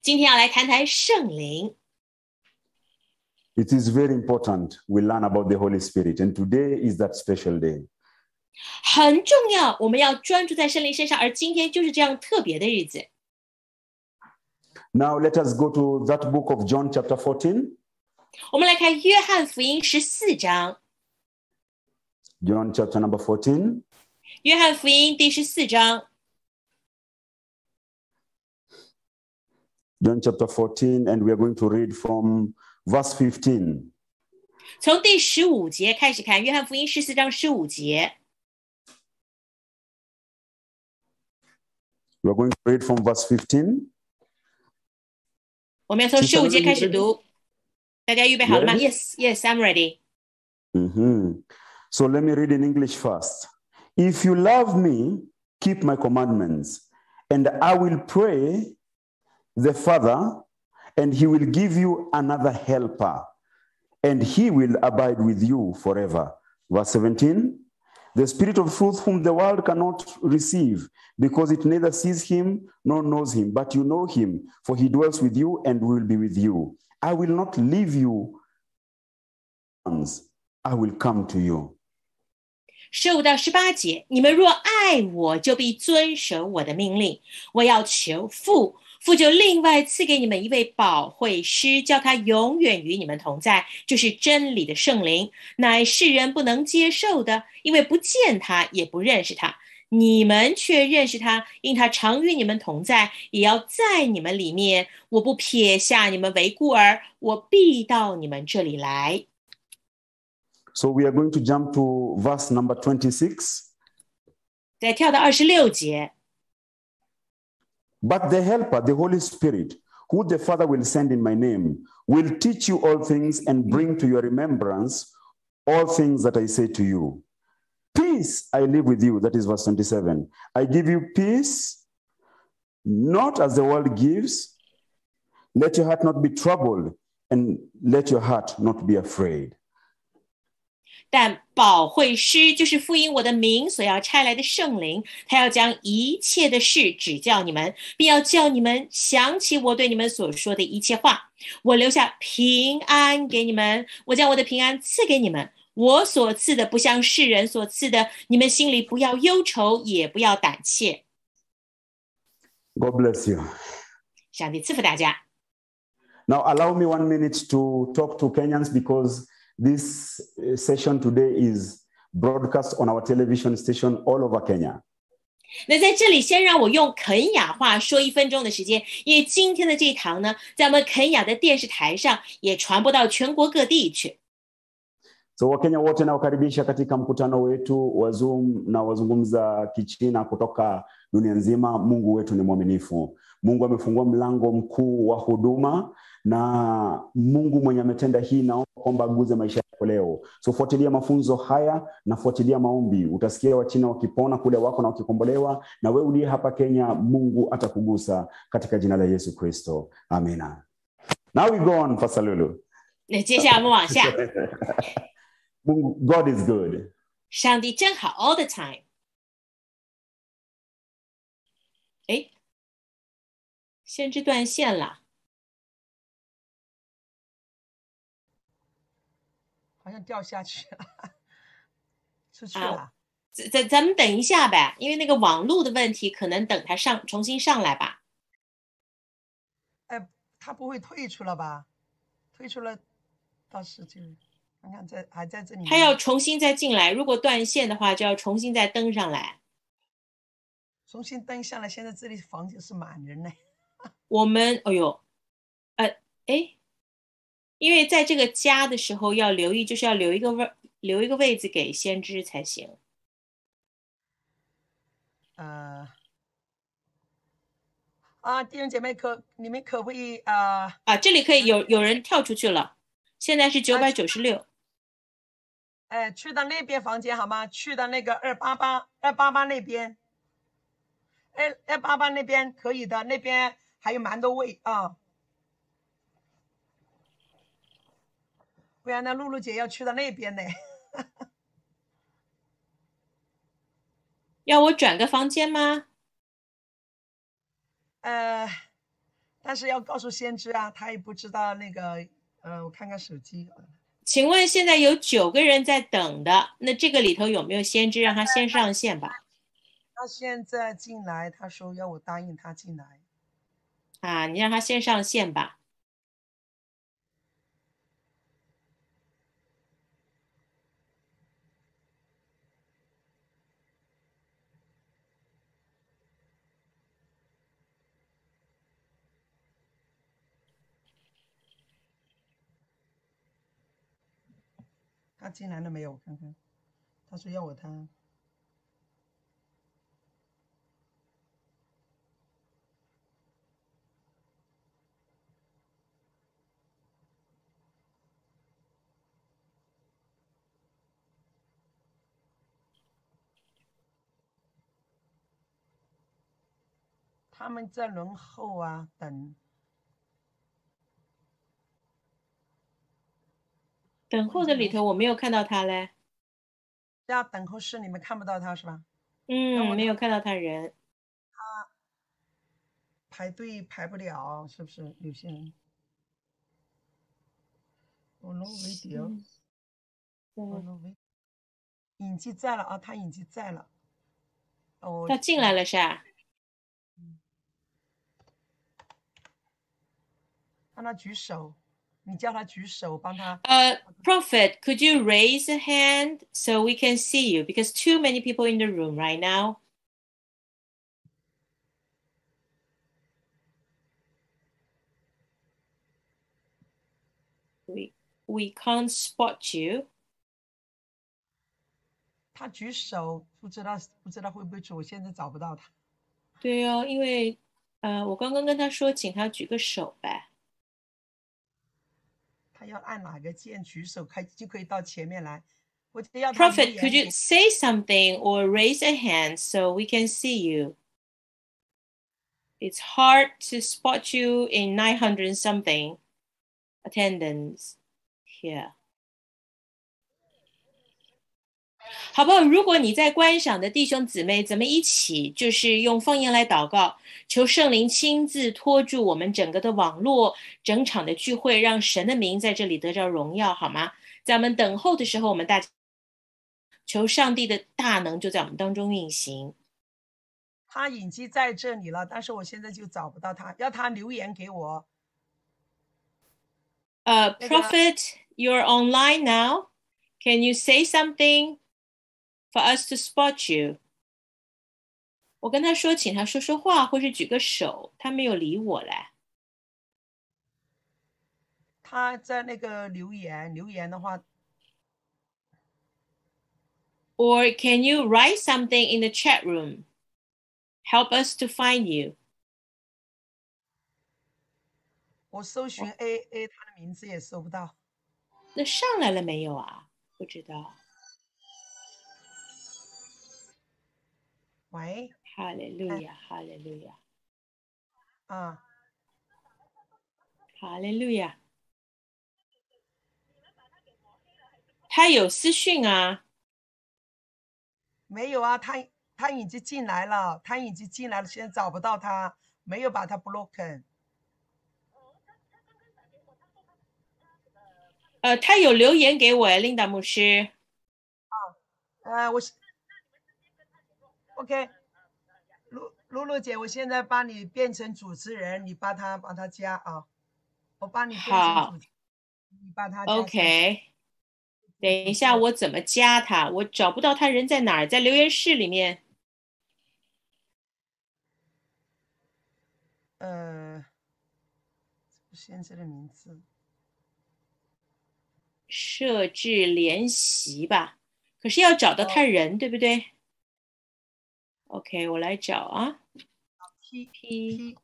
今天要来谈谈圣灵。 It is very important we learn about the Holy Spirit, and today is that special day. 很重要，我们要专注在圣灵身上，而今天就是这样特别的日子。 Now let us go to that book of John chapter 14. 我们来看约翰福音14章。 John chapter number 14. 约翰福音第14章。 John chapter 14, and we are going to read from verse 15. 从第15节开始看，约翰福音14章15节。 We are going to read from verse 15. 我们要从15节开始读。大家预备好了吗？ Yes, I'm ready. So let me read in English first. If you love me, keep my commandments, and I will pray the Father, and he will give you another helper, and he will abide with you forever. Verse 17, the Spirit of truth whom the world cannot receive, because it neither sees him nor knows him, but you know him, for he dwells with you and will be with you. I will not leave you, I will come to you. 15到18节，你们若爱我，就必遵守我的命令。我要求父，父就另外赐给你们一位保惠师，叫他永远与你们同在，就是真理的圣灵，乃世人不能接受的，因为不见他，也不认识他。你们却认识他，因他常与你们同在，也要在你们里面。我不撇下你们为孤儿，我必到你们这里来。 So we are going to jump to verse number 26. 再跳到26节。 But the helper, the Holy Spirit, who the Father will send in my name, will teach you all things and bring to your remembrance all things that I say to you. Peace I live with you. That is verse 27. I give you peace, not as the world gives. Let your heart not be troubled, and let your heart not be afraid. 但保惠师就是复因我的名所要差来的圣灵，他要将一切的事指教你们，并要叫你们想起我对你们所说的一切话。我留下平安给你们，我将我的平安赐给你们。我所赐的不像世人所赐的，你们心里不要忧愁，也不要胆怯。 God bless you. 上帝赐福大家。 Now allow me 1 minute to talk to Kenyans, because this session today is broadcast on our television station all over Kenya. 那在这里先让我用肯雅话说1分钟的时间，因为今天的这一堂呢，在我们肯雅的电视台上也传播到全国各地去。 So Wakenya wote nawakaribisha katika mkutano wetu wa Zoom na wazungumza Kichina kutoka dunia nzima. Mungu wetu ni mwaminifu. Mungu amefungua mlango mkuu wa huduma, na Mungu mwenye ametenda hii naomba kwamba aguze maisha yako leo. So fuatilia mafunzo haya na fuatilia maombi. Utasikia Wachina wakipona kule wako na wakikombolewa, na wewe uliye hapa Kenya Mungu atakugusa katika jina la Yesu Kristo. Amina. Now we go on, Pastor Lulu. 那接下来我们往下。 God is good. 上帝真好 all the time。哎，先知断线了。 好像掉下去了，出去了。 咱们等一下呗，因为那个网络的问题，可能等它重新上来吧。 他不会退出了吧？退出了，倒是就看看还在这里面。 他要重新再进来，如果断线的话，就要重新再登上来。 重新登上来，现在这里房间是满人呢。 我们，哎呦，因为在这个家的时候要留意，就是要留一个位置给先知才行。 弟兄姐妹你们可不可以这里可以有人跳出去了，现在是996。 去到那边房间好吗？去到那个288那边，288那边可以的，那边还有蛮多位啊。不然呢，露露姐要去到那边呢。要我转个房间吗？ 但是要告诉先知啊，他也不知道那个我看看手机。 请问现在有9个人在等的，那这个里头有没有先知？让他先上线吧。 他现在进来，他说要我答应他进来。 啊，你让他先上线吧。 他进来了没有？我看看。他说要我他。他们在轮候啊，等。 等候的里头我没有看到他嘞。 在等候室你们看不到他是吧？ 没有看到他人。 他排队排不了，是不是？有些人。影记在了啊，他影记在了。 他进来了是吧？ 让他举手，你叫他举手，帮他。 Prophet, could you raise a hand so we can see you? Because too many people in the room right now. We can't spot you. 他举手，不知道会不会举，我现在找不到他。 对哦，因为我刚刚跟他说，请他举个手呗。 他要按哪个键举手，就可以到前面来。我要他 Prophet, could you say something or raise a hand so we can see you? It's hard to spot you in 900 something attendance here. 好不好？如果你在观赏的弟兄姊妹，咱们一起就是用方言来祷告，求圣灵亲自托住我们整个的网络，整场的聚会，让神的名在这里得着荣耀，好吗？在我们等候的时候，我们大家求上帝的大能就在我们当中运行。 他影记在这里了，但是我现在就找不到他，要他留言给我。 Prophet, you're online now. Can you say something for us to spot you? 我跟他说，请他说说话，或是举个手，他没有理我嘞。 他在那个留言的话。 Or can you write something in the chat room? Help us to find you. 我搜寻 AA 他的名字也搜不到。 那上来了没有啊？不知道。 喂。 哈利路亚，哈利路亚。 啊。 哈利路亚。他有私讯啊。 没有啊，他已经进来了，现在找不到他，没有把他 block。 他有留言给我，Linda 牧师。 我 OK， 露露姐，我现在帮你变成主持人，你把他加啊，我帮你变成主持人，你把他加。 OK。等一下，我怎么加他？我找不到他人在哪儿，在留言室里面。 先生的名字。 设置联席吧，可是要找到他人，对不对 ？OK， 我来找啊。P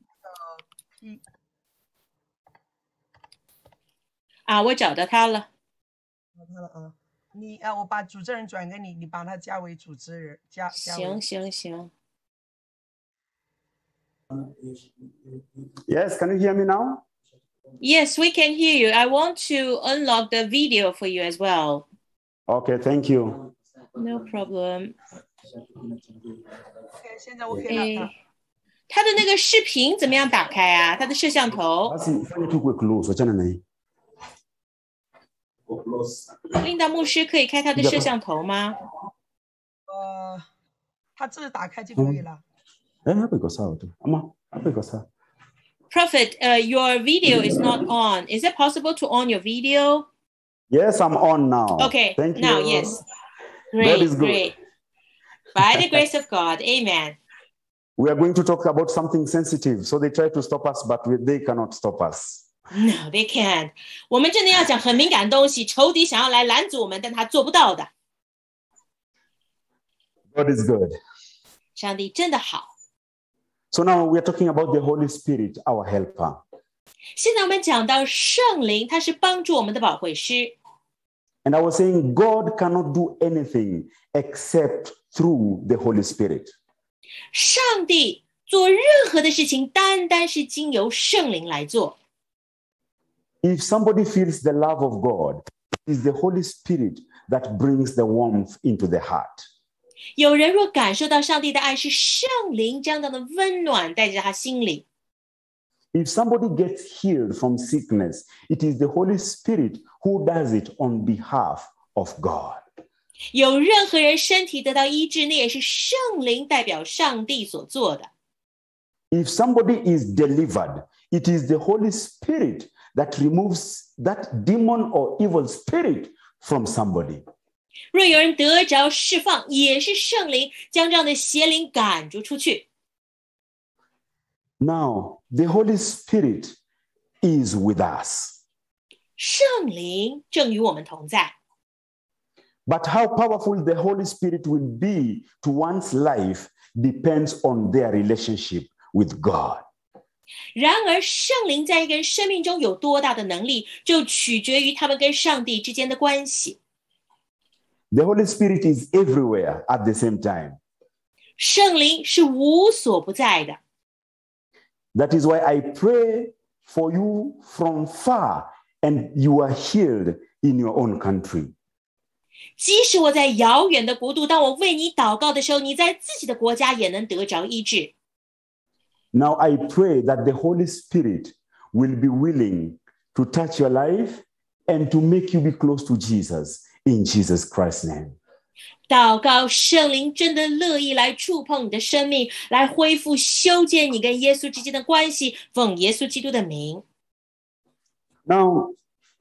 啊，我找到他了。 找他了啊！我把主持人转给你，你把他加为主持人，加。 行。 Yes, can you hear me now? Yes, we can hear you. I want to unlock the video for you as well. Okay, thank you. No problem. 现在我可以了。 他的那个视频怎么样打开啊？他的摄像头。 Basi fanya tu kuwe close, wachana na hii. 琳达牧师可以开他的摄像头吗？ 他自己打开就可以了。 Hapa iko sawa tu. Ama hapa iko sawa. Prophet, your video is not on. Is it possible to on your video? Yes, I'm on now. Okay, Thank now, you. yes. Great, is good. great. By the grace of God, amen. We are going to talk about something sensitive. So they try to stop us, but they cannot stop us. No, they can't. 我们真的要讲很敏感的东西，仇敌想要来拦阻我们，但他做不到的。 God is good. 上帝真的好。 So now we are talking about the Holy Spirit, our helper. 现在我们讲到圣灵，他是帮助我们的保惠师。 And I was saying God cannot do anything except through the Holy Spirit. 上帝做任何的事情，单单是经由圣灵来做。 If somebody feels the love of God, it is the Holy Spirit that brings the warmth into the heart. 有人若感受到上帝的爱，是圣灵将他的温暖带在他心里。 If somebody gets healed from sickness, it is the Holy Spirit who does it on behalf of God. 有任何人身体得到医治，那也是圣灵代表上帝所做的。 If somebody is delivered, it is the Holy Spirit that removes that demon or evil spirit from somebody. 若有人得着释放，也是圣灵将这样的邪灵赶逐出去。 Now, the Holy Spirit is with us. 圣灵正与我们同在。 But how powerful the Holy Spirit will be to one's life depends on their relationship with God. 然而，圣灵在一个人生命中有多大的能力，就取决于他们跟上帝之间的关系。 The Holy Spirit is everywhere at the same time. 圣灵是无所不在的。 That is why I pray for you from far and you are healed in your own country. 即使我在遥远的国度，当我为你祷告的时候，你在自己的国家也能得着医治。 Now I pray that the Holy Spirit will be willing to touch your life and to make you be close to Jesus in Jesus Christ's name. 祷告圣灵真的乐意来触碰你的生命，来恢复修建你跟耶稣之间的关系，奉耶稣基督的名。 Now,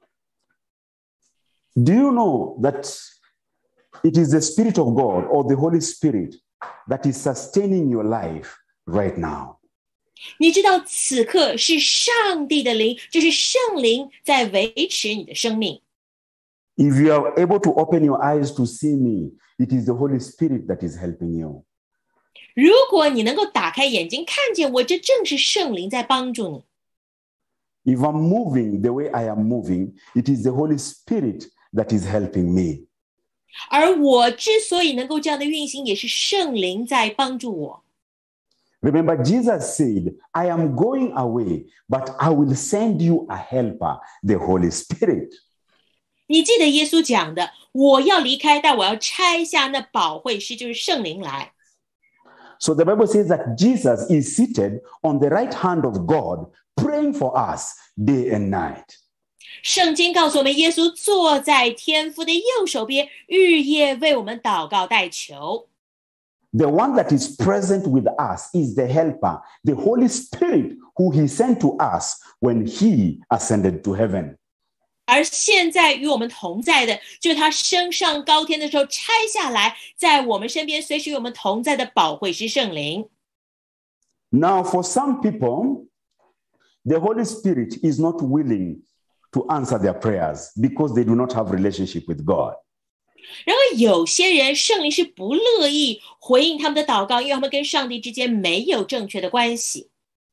do you know that it is the Spirit of God or the Holy Spirit that is sustaining your life right now? 你知道此刻是上帝的灵，就是圣灵在维持你的生命。 If you are able to open your eyes to see me, it is the Holy Spirit that is helping you. 如果你能够打开眼睛看见我，这正是圣灵在帮助你。 If I'm moving the way I am moving, it is the Holy Spirit that is helping me. 而我之所以能够这样的运行，也是圣灵在帮助我。 Remember, Jesus said, I am going away, but I will send you a helper, the Holy Spirit. 你记得耶稣讲的，我要离开，但我要差下那保惠师，就是圣灵来。 So the Bible says that Jesus is seated on the right hand of God, praying for us day and night. 圣经告诉我们，耶稣坐在天父的右手边，日夜为我们祷告代求。 The one that is present with us is the helper, the Holy Spirit, who he sent to us when he ascended to heaven. 而现在与我们同在的，就是他升上高天的时候拆下来，在我们身边随时与我们同在的保惠师圣灵。 Now, for some people, the Holy Spirit is not willing to answer their prayers because they do not have relationship with God. 然而有些人圣灵是不乐意回应他们的祷告，因为他们跟上帝之间没有正确的关系。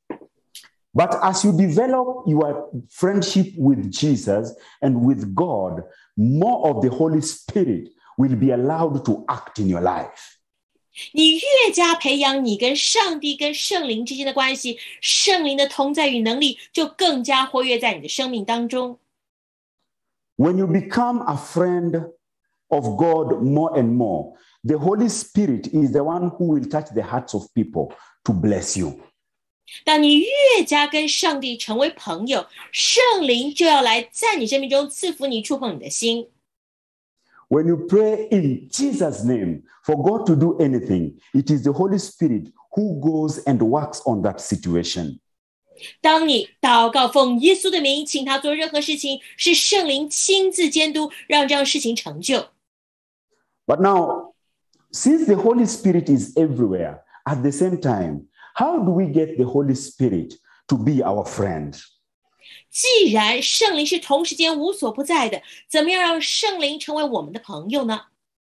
But as you develop your friendship with Jesus and with God, more of the Holy Spirit will be allowed to act in your life. 你越加培养你跟上帝跟圣灵之间的关系，圣灵的同在与能力就更加活跃在你的生命当中。 When you become a friend of God more and more, the Holy Spirit is the one who will touch the hearts of people to bless you. 当你越加跟上帝成为朋友，圣灵就要来在你生命中赐福你，触碰你的心。 When you pray in Jesus' name for God to do anything, it is the Holy Spirit who goes and works on that situation. 当你祷告奉耶稣的名，请他做任何事情，是圣灵亲自监督，让这样事情成就。 But now, since the Holy Spirit is everywhere at the same time, how do we get the Holy Spirit to be our friend? 既然圣灵是同时间无所不在的，怎么样让圣灵成为我们的朋友呢？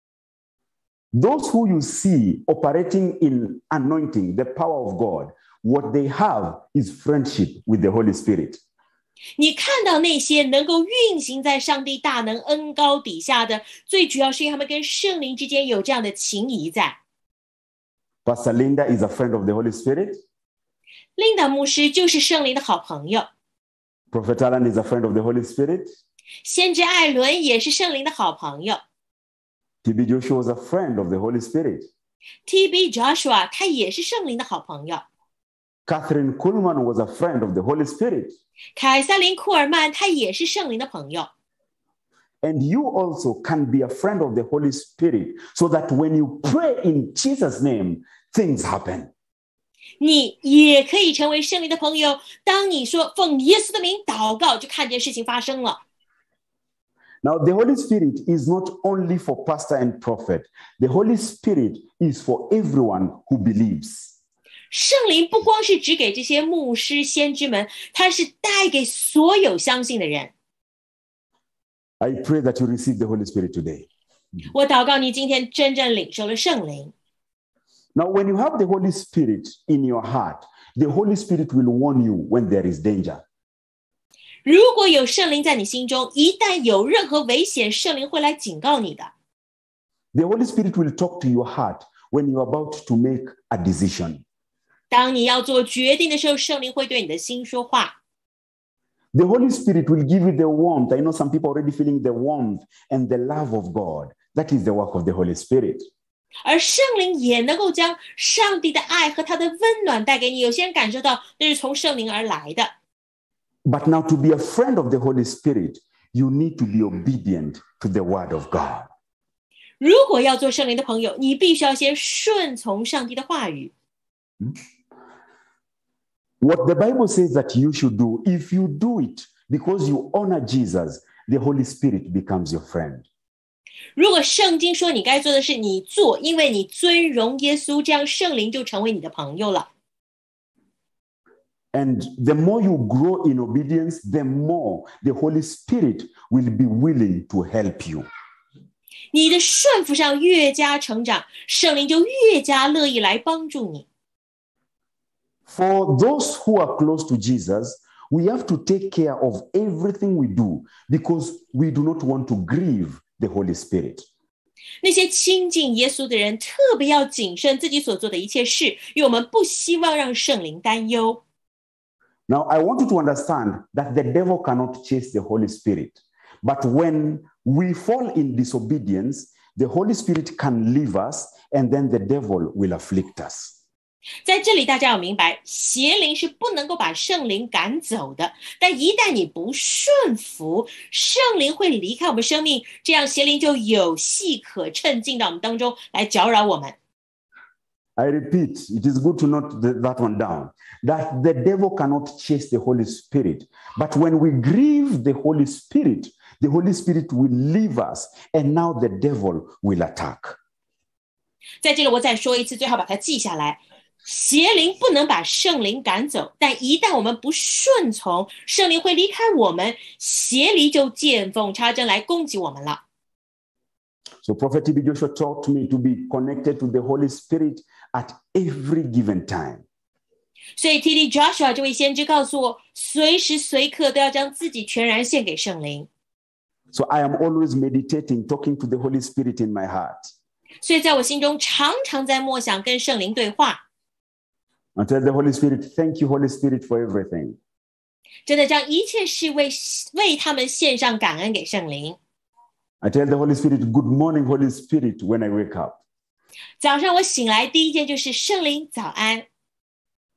Those who you see operating in anointing, the power of God, what they have is friendship with the Holy Spirit. 你看到那些能够运行在上帝大能恩膏底下的，最主要是因为他们跟圣灵之间有这样的情谊在。 Pastor Linda is a friend of the Holy Spirit. 琳达牧师就是圣灵的好朋友， Prophet Alan is a friend of the Holy Spirit. 先知艾伦也是圣灵的好朋友， TB Joshua was a friend of the Holy Spirit. TB Joshua 他也是圣灵的好朋友， Catherine Kuhlman was a friend of the Holy Spirit. 凯撒琳库尔曼他也是圣灵的朋友。 And you also can be a friend of the Holy Spirit so that when you pray in Jesus' name, things happen. 你也可以成为圣灵的朋友，当你说奉耶稣的名祷告，就看见事情发生了。 Now, the Holy Spirit is not only for pastor and prophet. The Holy Spirit is for everyone who believes. 圣灵不光是只给这些牧师先知们，它是带给所有相信的人。 I pray that you receive the Holy Spirit today. 我祷告你今天真正领受了圣灵。 Now, when you have the Holy Spirit in your heart, the Holy Spirit will warn you when there is danger. 如果有圣灵在你心中，一旦有任何危险，圣灵会来警告你的。 The Holy Spirit will talk to your heart when you're about to make a decision. 当你要做决定的时候，圣灵会对你的心说话。 The Holy Spirit will give you the warmth. I know some people already feeling the warmth and the love of God. That is the work of the Holy Spirit. 而圣灵也能够将上帝的爱和他的温暖带给你，有些人感受到那是从圣灵而来的。 But now, to be a friend of the Holy Spirit, you need to be obedient to the word of God. 如果要做圣灵的朋友，你必须要先顺从上帝的话语。 What the Bible says that you should do, if you do it because you honor Jesus, the Holy Spirit becomes your friend. 如果圣经说你该做的事，你做，因为你尊荣耶稣，这样圣灵就成为你的朋友了。 And the more you grow in obedience, the more the Holy Spirit will be willing to help you. 你的顺服上越加成长，圣灵就越加乐意来帮助你。 For those who are close to Jesus, we have to take care of everything we do because we do not want to grieve the Holy Spirit. 那些亲近耶稣的人特别要谨慎自己所做的一切事，因为我们不希望让圣灵担忧。 Now, I want you to understand that the devil cannot chase the Holy Spirit. But when we fall in disobedience, the Holy Spirit can leave us and then the devil will afflict us. 在这里大家要明白，邪灵是不能够把圣灵赶走的，但一旦你不顺服，圣灵会离开我们生命，这样邪灵就有戏可乘，进到我们当中来搅扰我们。 I repeat, it is good to note that one down, that the devil cannot chase the Holy Spirit. But when we grieve the Holy Spirit will leave us, and now the devil will attack. 在这里我再说一次，最好把它记下来。邪灵不能把圣灵赶走，但一旦我们不顺从，圣灵会离开我们，邪灵就见缝插针来攻击我们了。 So Prophet TB Joshua taught me to be connected to the Holy Spirit at every given time. 所以 TD Joshua 这位先知告诉我，随时随刻都要将自己全然献给圣灵。 So I am always meditating, talking to the Holy Spirit in my heart. 所以在我心中常常在默想跟圣灵对话。 I tell the Holy Spirit, thank you, Holy Spirit, for everything. 真的将一切事为他们献上感恩给圣灵。 I tell the Holy Spirit, good morning, Holy Spirit, when I wake up. 早上我醒来第一件就是圣灵早安。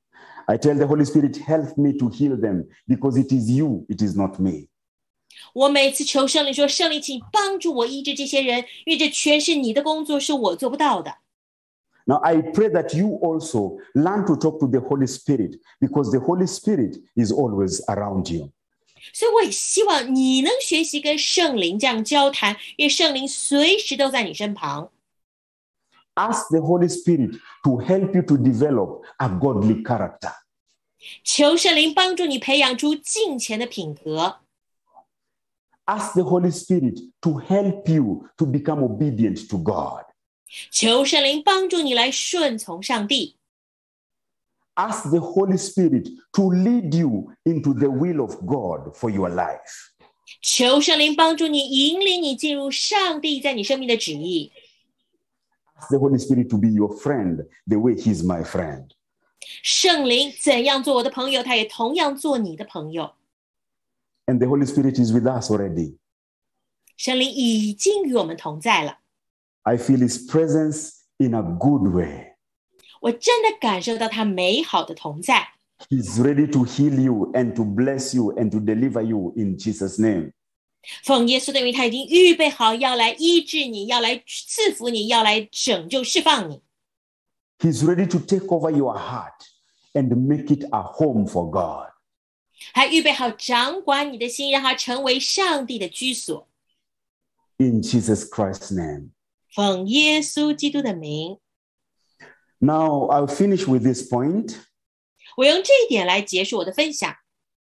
I tell the Holy Spirit, help me to heal them because it is you, it is not me. 我每次求圣灵说，圣灵请帮助我医治这些人，因为这全是你的工作，是我做不到的。 Now, I pray that you also learn to talk to the Holy Spirit because the Holy Spirit is always around you. 所以我也希望你能学习跟圣灵这样交谈，因为圣灵随时都在你身旁。 Ask the Holy Spirit to help you to develop a godly character. 求圣灵帮助你培养出敬虔的品格。 Ask the Holy Spirit to help you to become obedient to God. 求圣灵帮助你来顺从上帝。 Ask the Holy Spirit to lead you into the will of God for your life. 求圣灵帮助你引领你进入上帝在你生命的旨意。 Ask the Holy Spirit to be your friend the way He's my friend. 圣灵怎样做我的朋友，他也同样做你的朋友。 And the Holy Spirit is with us already. 圣灵已经与我们同在了。 I feel His presence in a good way. 我真的感受到他美好的同在。 He's ready to heal you and to bless you and to deliver you in Jesus' name. 奉耶稣的名，他已经预备好要来医治你，要来赐福你，要来拯救释放你。 He's ready to take over your heart and make it a home for God. 还预备好掌管你的心，让它成为上帝的居所。 In Jesus Christ's name. 奉耶稣基督的名。 Now, I'll finish with this point. 我用这一点来结束我的分享。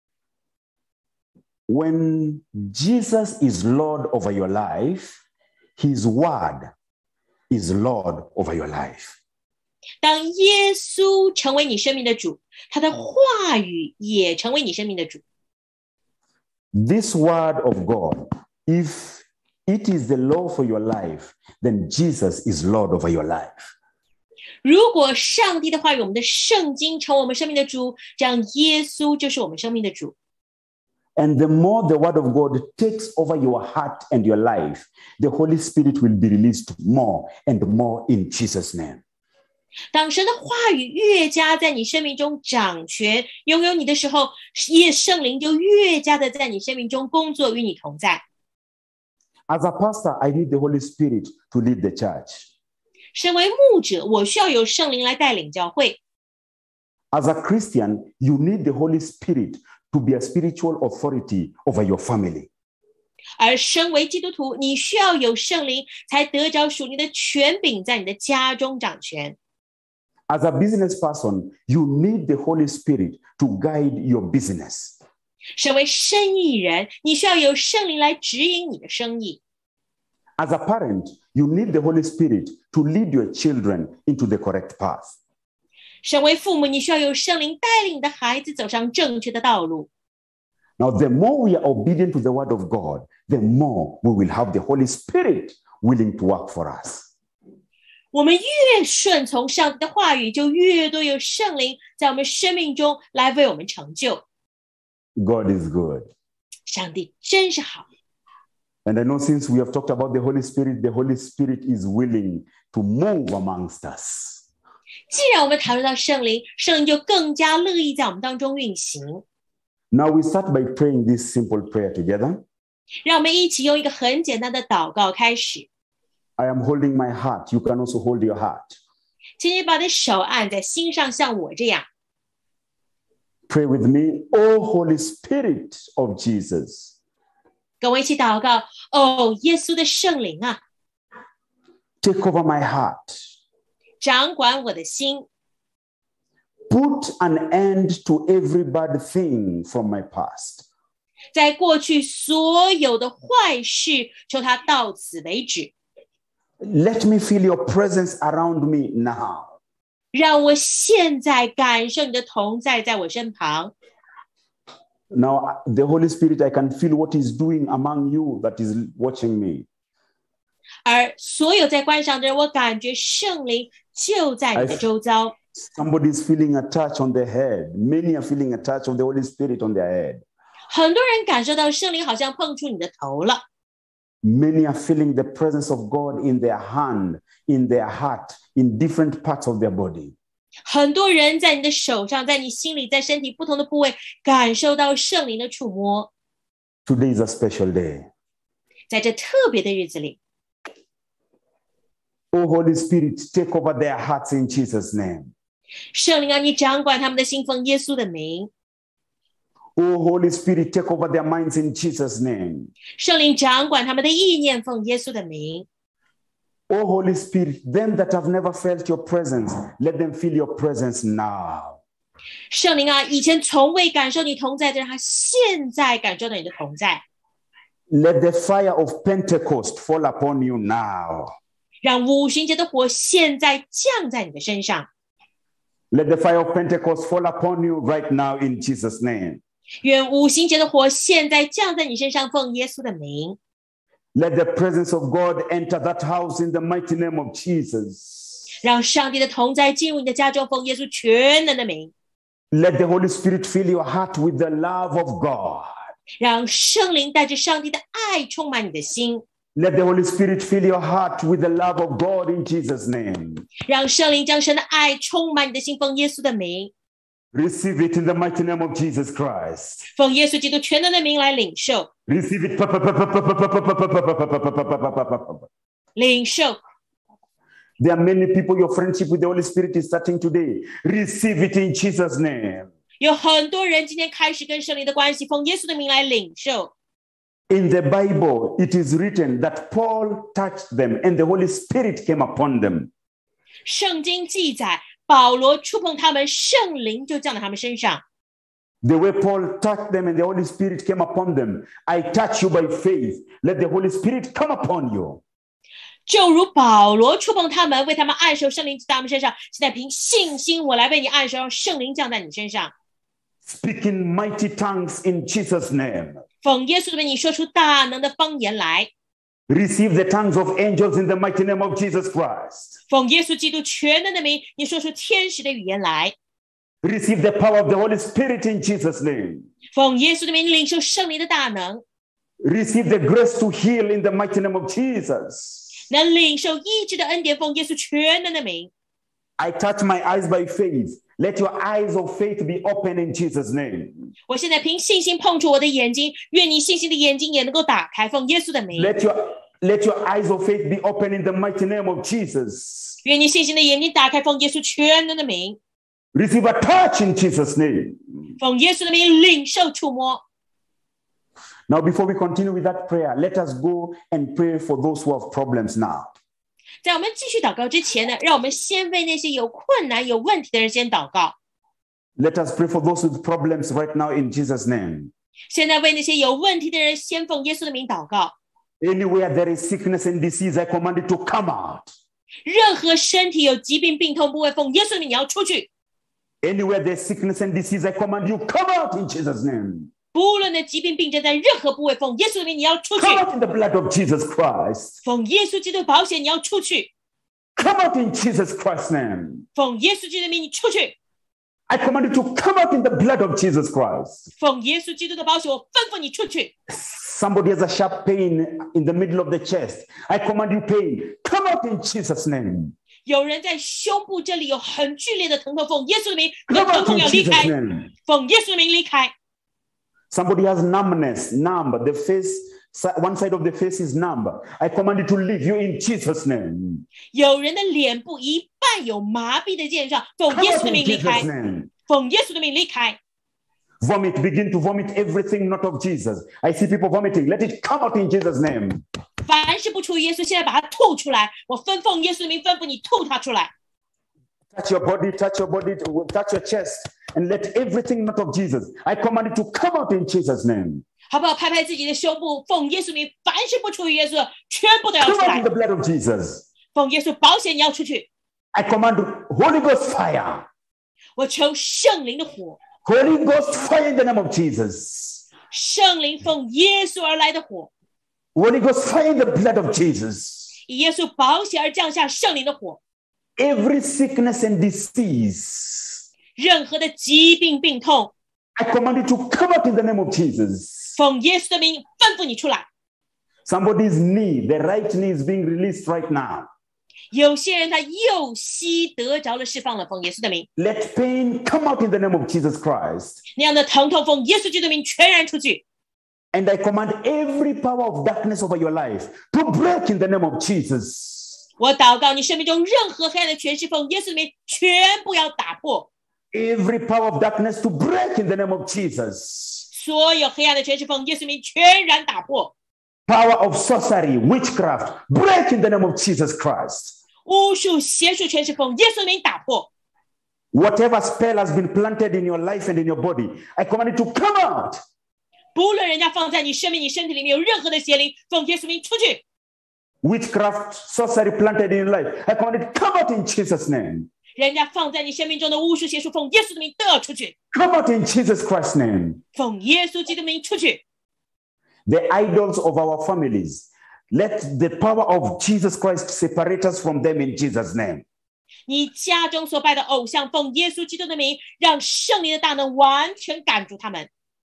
When Jesus is Lord over your life, His word is Lord over your life. 当耶稣成为你生命的主，他的话语也成为你生命的主。 This word of God, if it is the law for your life, then Jesus is Lord over your life. 如果上帝的话语，我们的圣经成为我们生命的主，这样耶稣就是我们生命的主。 And the more the word of God takes over your heart and your life, the Holy Spirit will be released more and more in Jesus' name. 当神的话语越加在你生命中掌权，拥有你的时候，圣灵就越加的在你生命中工作，与你同在。 As a pastor, I need the Holy Spirit to lead the church. 身为牧者，我需要有圣灵来带领教会。 As a Christian, you need the Holy Spirit to be a spiritual authority over your family. 而身为基督徒，你需要有圣灵，才得着属灵的权柄，在你的家中掌权。 As a business person, you need the Holy Spirit to guide your business. 身为生意人，你需要有圣灵来指引你的生意。 As a parent, you need the Holy Spirit to lead your children into the correct path. 身为父母，你需要有圣灵带领你的孩子走上正确的道路。 Now, the more we are obedient to the word of God, the more we will have the Holy Spirit willing to work for us. 我们越顺从上帝的话语，就越多有圣灵在我们生命中来为我们成就。 God is good. 上帝真是好。 And I know since we have talked about the Holy Spirit is willing to move amongst us. 既然我们谈论到圣灵，圣灵就更加乐意在我们当中运行。 Now we start by praying this simple prayer together. 让我们一起用一个很简单的祷告开始。 I am holding my heart. You can also hold your heart. 请你把你的手按在心上，像我这样。 Pray with me, O Holy Spirit of Jesus. 跟我一起祷告，哦，耶稣的圣灵啊， Take over my heart. 掌管我的心， Put an end to every bad thing from my past. 在过去所有的坏事，求它到此为止。 Let me feel your presence around me now. 让我现在感受你的同在，在我身旁。 Now, the Holy Spirit, I can feel what He's doing among you that is watching me. 而所有在观赏的人，我感觉圣灵就在你的周遭。 Somebody's feeling a touch on their head. Many are feeling a touch of the Holy Spirit on their head. 很多人感受到圣灵好像碰触你的头了。 Many are feeling the presence of God in their hand, in their heart, in different parts of their body. 很多人在你的手上，在你心里，在身体不同的部位感受到圣灵的触摸。 Today is a special day. 在这特别的日子里， Oh, Holy Spirit, take over their hearts in Jesus' name. 圣灵啊，你掌管他们的心，奉耶稣的名。 Oh, Holy Spirit, take over their minds in Jesus' name. 圣灵掌管他们的意念，奉耶稣的名。 Oh, Holy Spirit, them that have never felt your presence, let them feel your presence now. 圣灵啊，以前从未感受你同在的人，他现在感受到你的同在。 Let the fire of Pentecost fall upon you now. 让五旬节的火现在降在你的身上。 Let the fire of Pentecost fall upon you right now in Jesus' name. 愿五旬节的火现在降在你身上，奉耶稣的名。 Let the presence of God enter that house in the mighty name of Jesus. 让上帝的同在进入你的家中，奉耶稣全能的名。 Let the Holy Spirit fill your heart with the love of God. 让圣灵带着上帝的爱充满你的心。 Let the Holy Spirit fill your heart with the love of God in Jesus' name. 让圣灵将神的爱充满你的心，奉耶稣的名。 Receive it in the mighty name of Jesus Christ. 奉耶稣基督全能的名来领受， Receive it. 领受。 There are many people, your friendship with the Holy Spirit is starting today. Receive it in Jesus' name. 有很多人今天开始跟圣灵的关系，奉耶稣的名来领受。 In the Bible, it is written that Paul touched them and the Holy Spirit came upon them. 圣经记载，保罗触碰他们，圣灵就降到他们身上。 The way Paul touched them and the Holy Spirit came upon them. I touch you by faith. Let the Holy Spirit come upon you. 就如保罗触碰他们，为他们按手，圣灵在他们身上。现在凭信心，我来为你按手，让圣灵降在你身上。 Speak in mighty tongues in Jesus' name. 奉耶稣的名，你说出大能的方言来。 Receive the tongues of angels in the mighty name of Jesus Christ. 奉耶稣基督全能的名，你说出天使的语言来。 Receive the power of the Holy Spirit in Jesus' name. 奉耶稣的名，领受圣灵的大能， Receive the grace to heal in the mighty name of Jesus. 能领受医治的恩典。奉耶稣全能的名， I touch my eyes by faith. Let your eyes of faith be open in Jesus' name. 我现在凭信心碰触我的眼睛，愿你信心的眼睛也能够打开。奉耶稣的名， Let your eyes of faith be open in the mighty name of Jesus. 愿你信心的眼睛打开。奉耶稣全能的名， Receive a touch in Jesus' name. 奉耶稣的名领受触摸。 Now, before we continue with that prayer, let us go and pray for those who have problems now. 在我们继续祷告之前呢，让我们先为那些有困难、有问题的人先祷告。 Let us pray for those with problems right now in Jesus' name. 现在为那些有问题的人，先奉耶稣的名祷告。 Anywhere there is sickness and disease, I command it to come out. 任何身体有疾病、病痛部位，奉耶稣的名，你要出去。 Anywhere there's sickness and disease, I command you come out in Jesus' name. 不论的疾病、病症在任何部位，奉耶稣的名，你要出去。 Come out in the blood of Jesus Christ. 奉耶稣基督的保险，你要出去。 Come out in Jesus Christ's name. 奉耶稣基督的名，你出去。 I command you to come out in the blood of Jesus Christ. 奉耶稣基督的保险，我吩咐你出去。 Somebody has a sharp pain in the middle of the chest. I command you pain. Come out in Jesus' name. 有人在胸部这里有很剧烈的疼痛，奉耶稣的名， Come 疼 out 痛 in 要离 Jesus' 开。 name. 奉耶稣的名离开。 Somebody has numbness, numb. The face, one side of the face is numb. I command you to leave you in Jesus' name. 有人的脸部一半有麻痹的现象，奉 Come 耶稣 out 的 in 名离 Jesus' 开。 name. 奉耶稣的名离开。 Vomit, begin to vomit everything not of Jesus. I see people vomiting. Let it come out in Jesus' name. 凡是不出于耶稣，现在把它吐出来。我奉耶稣的名吩咐你吐它出来。 Touch your body, touch your chest, and let everything not of Jesus. I command it to come out in Jesus' name. 好不好？拍拍自己的胸部，奉耶稣名，凡是不出于耶稣的，全部都要出 Come out 来 in。the blood of Jesus. 奉耶稣保险，你要出去。 I command Holy Ghost fire. 我求圣灵的火， Holy Ghost fire in the name of Jesus. 圣灵奉耶稣而来的火， Holy Ghost fire in the blood of Jesus. 以耶稣保险而降下圣灵的火。 Every sickness and disease, 任何的疾病病痛， I command it to come out in the name of Jesus. 奉耶稣的名吩咐你出来。 Somebody's knee, the right knee is being released right now. 有些人他右膝得着了释放了，奉耶稣的名。 Let pain come out in the name of Jesus Christ. 那样的疼痛，奉耶稣基督的名全然出去。 And I command every power of darkness over your life to break in the name of Jesus. 我祷告你生命中任何黑暗的权势，奉耶稣的名全部要打破。 Every power of darkness to break in the name of Jesus. 所有黑暗的权势，奉耶稣的名全然打破。 Power of sorcery, witchcraft, break in the name of Jesus Christ. 巫术、邪术权势，奉耶稣的名打破。 Whatever spell has been planted in your life and in your body, I command it to come out. 不论人家放在你生命、你身体里面有任何的邪灵，奉耶稣名出去。 Witchcraft, sorcery planted in your life, I command it to come out in Jesus' name. 人家放在你生命中的巫术、邪术，奉耶稣的名都要出去。 Come out in Jesus Christ's name. 奉耶稣基督的名出去。 The idols of our families, let the power of Jesus Christ separate us from them in Jesus' name. 你家中所拜的偶像，奉耶稣基督的名，让圣灵的大能完全赶逐他们。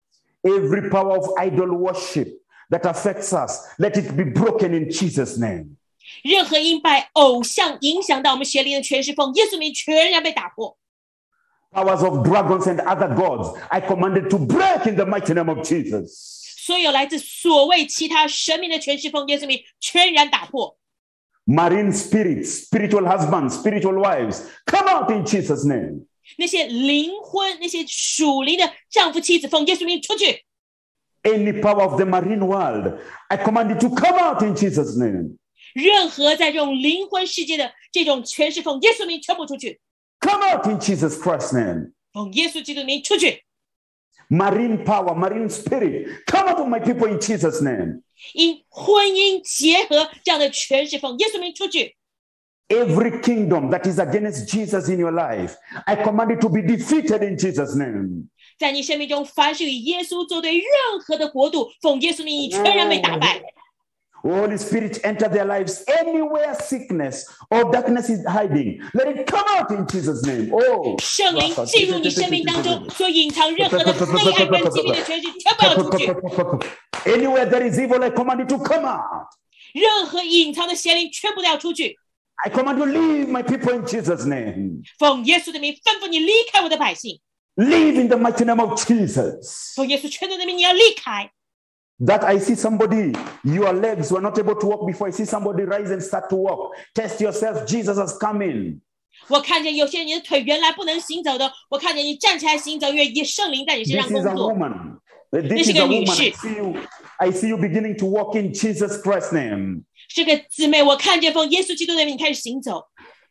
Every power of idol worship that affects us, let it be broken in Jesus' name. 任何因拜偶像影响到我们邪灵的权势，奉耶稣名全然被打破。 Powers of dragons and other gods, I command it to break in the mighty name of Jesus. 所有来自所谓其他神明的权势，奉耶稣名全然打破。 Marine spirits, spiritual husbands, spiritual wives, come out in Jesus' name. 那些灵婚、那些属灵的丈夫妻子，奉耶稣名出去。 Any power of the marine world, I command it to come out in Jesus' name. 任何在这种灵婚世界的这种权势，奉耶稣名全部出去。 Come out in Jesus Christ's name. 奉耶稣基督的名出去。 Marine power, marine spirit, come out of my people in Jesus' name. 因婚姻结合这样的权势，奉耶稣名出去。 Every kingdom that is against Jesus in your life, I command it to be defeated in Jesus' name. 在你生命中，凡是与耶稣作对任何的国度，奉耶稣名，你全然被打败。 Holy Spirit, enter their lives anywhere sickness or darkness is hiding. Let it come out in Jesus' name. Oh, 圣灵进入你生命当中，所隐藏任何的黑暗跟疾病的权势，全部要出去。 Anywhere there is evil, I command it to come out. 任何隐藏的邪灵，全部都要出去。 I command you leave my people in Jesus' name. 奉耶稣的名，吩咐你离开我的百姓。 Leave in the mighty name of Jesus. 奉耶稣全能的名，你要离开。 That I see somebody, your legs were not able to walk before. I see somebody rise and start to walk. Test yourself. Jesus has come in. 我看见有些人你的腿原来不能行走的，我看见你站起来行走，因为圣灵在你身 This 上 is 工 a 作。 woman. This is a woman. I see you beginning to walk in Jesus Christ's name. 是个姊妹，我看见奉耶稣基督的名开始行走。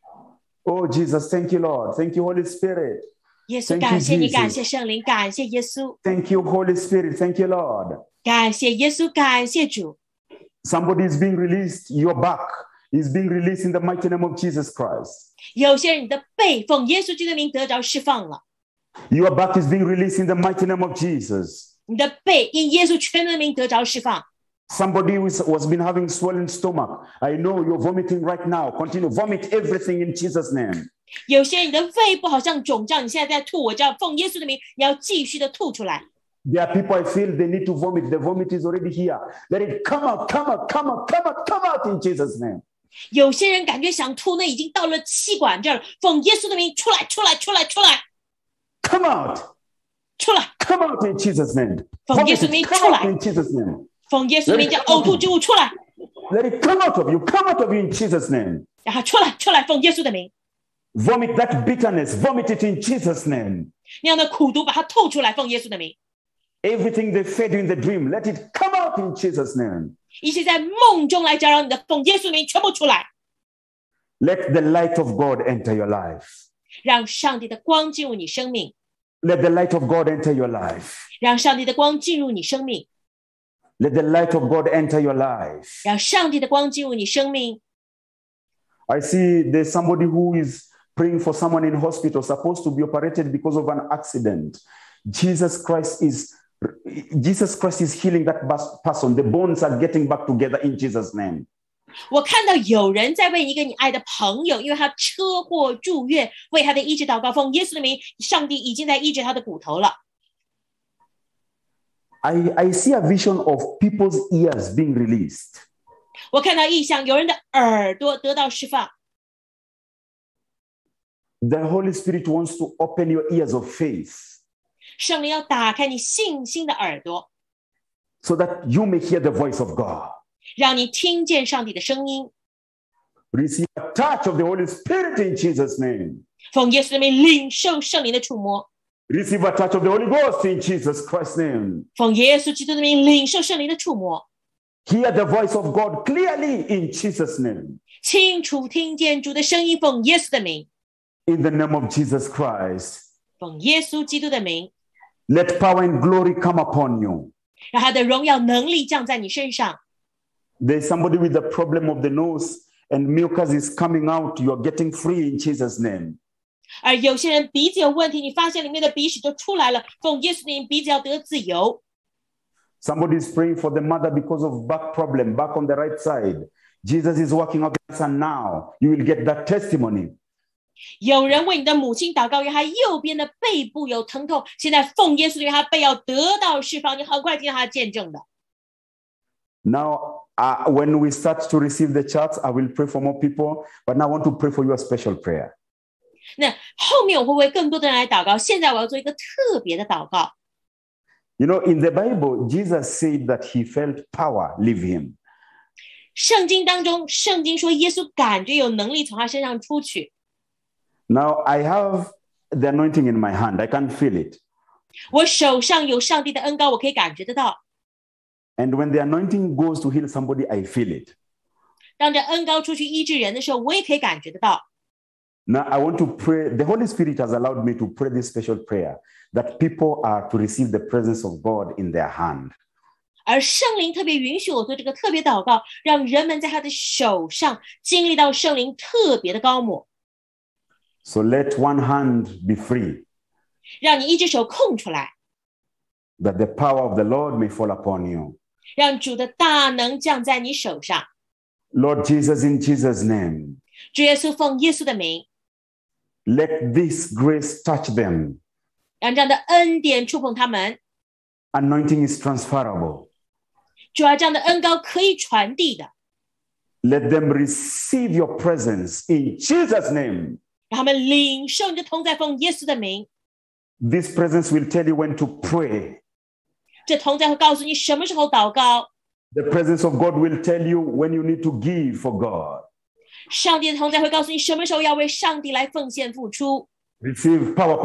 Oh, Jesus, thank you, Lord. Thank you, Holy Spirit. 耶稣， Thank you, 感谢你， Jesus. 感谢圣灵，感谢耶稣， Thank you, Holy Spirit. Thank you, Lord. 感谢耶稣，感谢主。 Somebody is being released. Your back is being released in the mighty name of Jesus Christ. 有些人你的背奉耶稣基督的名得着释放了， Your back is being released in the mighty name of Jesus. 你的背因耶稣全能的名得着释放。 Somebody was been having swollen stomach. I know you're vomiting right now. Continue vomit everything in Jesus' name. 有些人你的胃部好像肿胀，你现在在吐，我叫奉耶稣的名，你要继续的吐出来。 There are people I feel they need to vomit. The vomit is already here. Let it come out, come out, come out, come out, come out in Jesus' name. 有些人感觉想吐，那已经到了气管这儿，奉耶稣的名出来，出来，出来，出来， Come out, 出来， come out in Jesus' name. 奉耶 Vomit 稣的 it, 名 come 出来， out in Jesus' name. 奉耶稣的名叫呕吐之物出来， Let it come out of you, come out of you in Jesus' name. 然后出来，出来，奉耶稣的名， Vomit that bitterness, vomit it in Jesus' name. 那样的苦毒把它吐出来，奉耶稣的名。 Everything they fed you in the dream, let it come out in Jesus' name. 一切在梦中来搅扰你的，奉耶稣的名全部出来， Let the light of God enter your life. 让上帝的光进入你生命， Let the light of God enter your life. 让上帝的光进入你生命， Let the light of God enter your life. 让上帝的光进入你生命。 I see there's somebody who is praying for someone in hospital, supposed to be operated because of an accident. Jesus Christ is healing that person. The bones are getting back together in Jesus' name. 我看到有人在为一个你爱的朋友，因为他车祸住院，为他的医治祷告，奉耶稣的名，上帝已经在医治他的骨头了。 I see a vision of people's ears being released. 我看到异象，有人的耳朵得到释放， The Holy Spirit wants to open your ears of faith 圣灵要打开你信心的耳朵， so that you may hear the voice of God. 让你听见上帝的声音。 Receive a touch of the Holy Spirit in Jesus' name. 奉耶稣的名领受圣灵的触摸， Receive a touch of the Holy Ghost in Jesus Christ's name. 奉耶稣基督的名领受圣灵的触摸， Hear the voice of God clearly in Jesus' name. 清楚听见主的声音。奉耶稣的名， In the name of Jesus Christ. 奉耶稣基督的名， Let power and glory come upon you. 让他的荣耀能力降在你身上。 There's somebody with the problem of the nose and mucus is coming out. You are getting free in Jesus' name. 而有些人鼻子有问题，你发现里面的鼻屎都出来了，奉耶稣的名，鼻子要得自由。 Somebody is praying for the mother because of back problem, back on the right side. Jesus is working out the answer now. You will get that testimony. 有人为你的母亲祷告，因为她右边的背部有疼痛，现在奉耶稣的名，她背要得到释放，你很快听到她见证的。 Now, when we start to receive the charts, I will pray for more people, but now I want to pray for you a special prayer. 那后面我会为更多的人来祷告，现在我要做一个特别的祷告。 You know, in the Bible, Jesus said that he felt power leave him. 圣经当中，圣经说耶稣感觉有能力从他身上出去。 Now, I have the anointing in my hand. I can feel it. 我手上有上帝的恩膏，我可以感觉得到。 And when the anointing goes to heal somebody, I feel it. 当这恩膏出去医治人的时候，我也可以感觉得到。 Now, I want to pray. The Holy Spirit has allowed me to pray this special prayer that people are to receive the presence of God in their hand. 而圣灵特别允许我做这个特别祷告，让人们在他的手上经历到圣灵特别的高抹， So let one hand be free, 让你一只手空出来， that the power of the Lord may fall upon you. 让主的大能降在你手上。 Lord Jesus, in Jesus' name, 主耶稣奉耶稣的名， let this grace touch them. 让这样的恩典触碰他们。 Anointing is transferable. 主要这样的恩膏可以传递的， Let them receive your presence in Jesus' name. 让他们领受你的同在，奉耶稣的名。 This presence will tell you when to pray. 这同在会告诉你什么时候祷告， The presence of God will tell you when you need to give for God. 上帝的同在会告诉你什么时候要为上帝来奉献付出。 Receive power.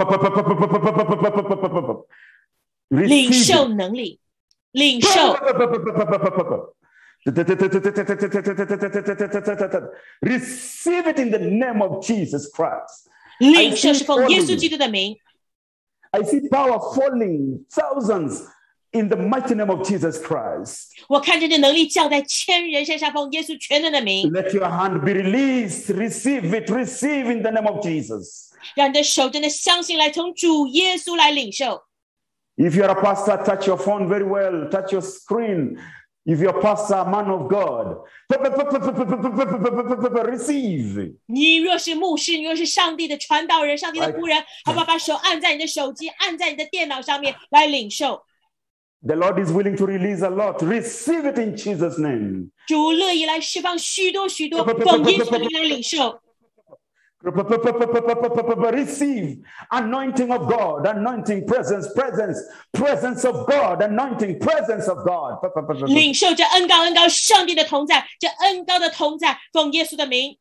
领 Receive 受 it. 能力，领受。 Receive it in the name of Jesus Christ. 领受是奉耶稣基督的名， I see power falling thousands in the mighty name of Jesus Christ. 我看见这能力降在千人身上，奉耶稣全能的名， Let your hand be released. Receive it. Receive in the name of Jesus. 让你的手真的相信来从主耶稣来领受。 If you're a pastor, touch your phone very well. Touch your screen. If you're a pastor, a man of God, receive. 你若是牧师，你若是上帝的传道人、上帝的仆人，好不好？把手按在你的手机，按在你的电脑上面来领受。 The Lord is willing to release a lot. Receive it in Jesus' name. 主乐意来释放许多许多，奉耶稣的名来领受。 Receive anointing of God, anointing presence of God, anointing presence of God. 领受这恩膏，上帝的同在，这恩膏的同在，奉耶稣的名。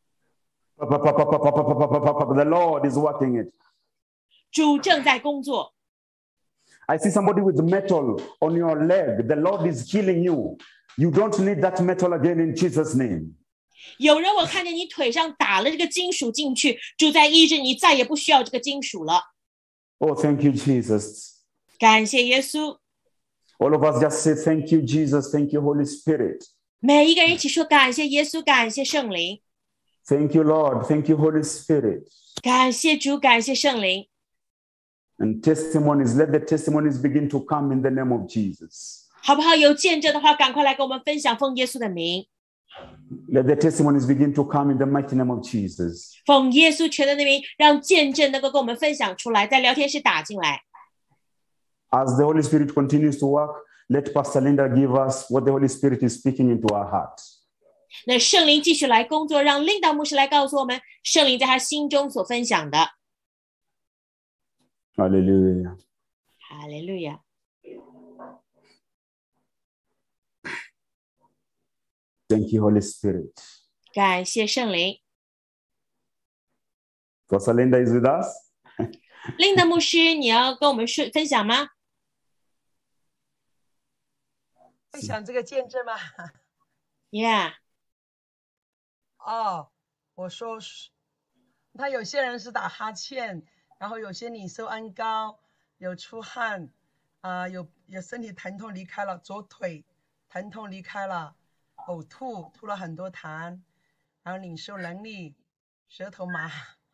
The Lord is working it. 主正在工作。 I see somebody with metal on your leg. The Lord is healing you. You don't need that metal again in Jesus' name. 有人，我看见你腿上打了这个金属进去，主在医治你，再也不需要这个金属了。 Oh, thank you, Jesus. 感谢耶稣。 All of us just say, thank you, Jesus. Thank you, Holy Spirit. 每一个人一起说感谢耶稣，感谢圣灵， Thank you, Lord. Thank you, Holy Spirit. 感谢主，感谢圣灵。 And testimonies, let the testimonies begin to come in the name of Jesus. 好不好？有见证的话，赶快来跟我们分享，奉耶稣的名， Let the testimonies begin to come in the mighty name of Jesus. 奉耶稣全能的名，让见证能够跟我们分享出来，在聊天室打进来。 As the Holy Spirit continues to work, let Pastor Linda give us what the Holy Spirit is speaking into our hearts. 那圣灵继续来工作，让琳达牧师来告诉我们圣灵在他心中所分享的。 Hallelujah. 哈利路亚。 Thank you, Holy Spirit. 感谢圣灵。 Pastor Linda is with us. 琳达牧师，你要跟我们分享吗？ 分享这个见证吗？ Yeah. 哦，我说他有些人是打哈欠，然后有些你受恩膏，有出汗，有身体疼痛离开了，左腿疼痛离开了，呕吐吐了很多痰，然后领受能力，舌头麻，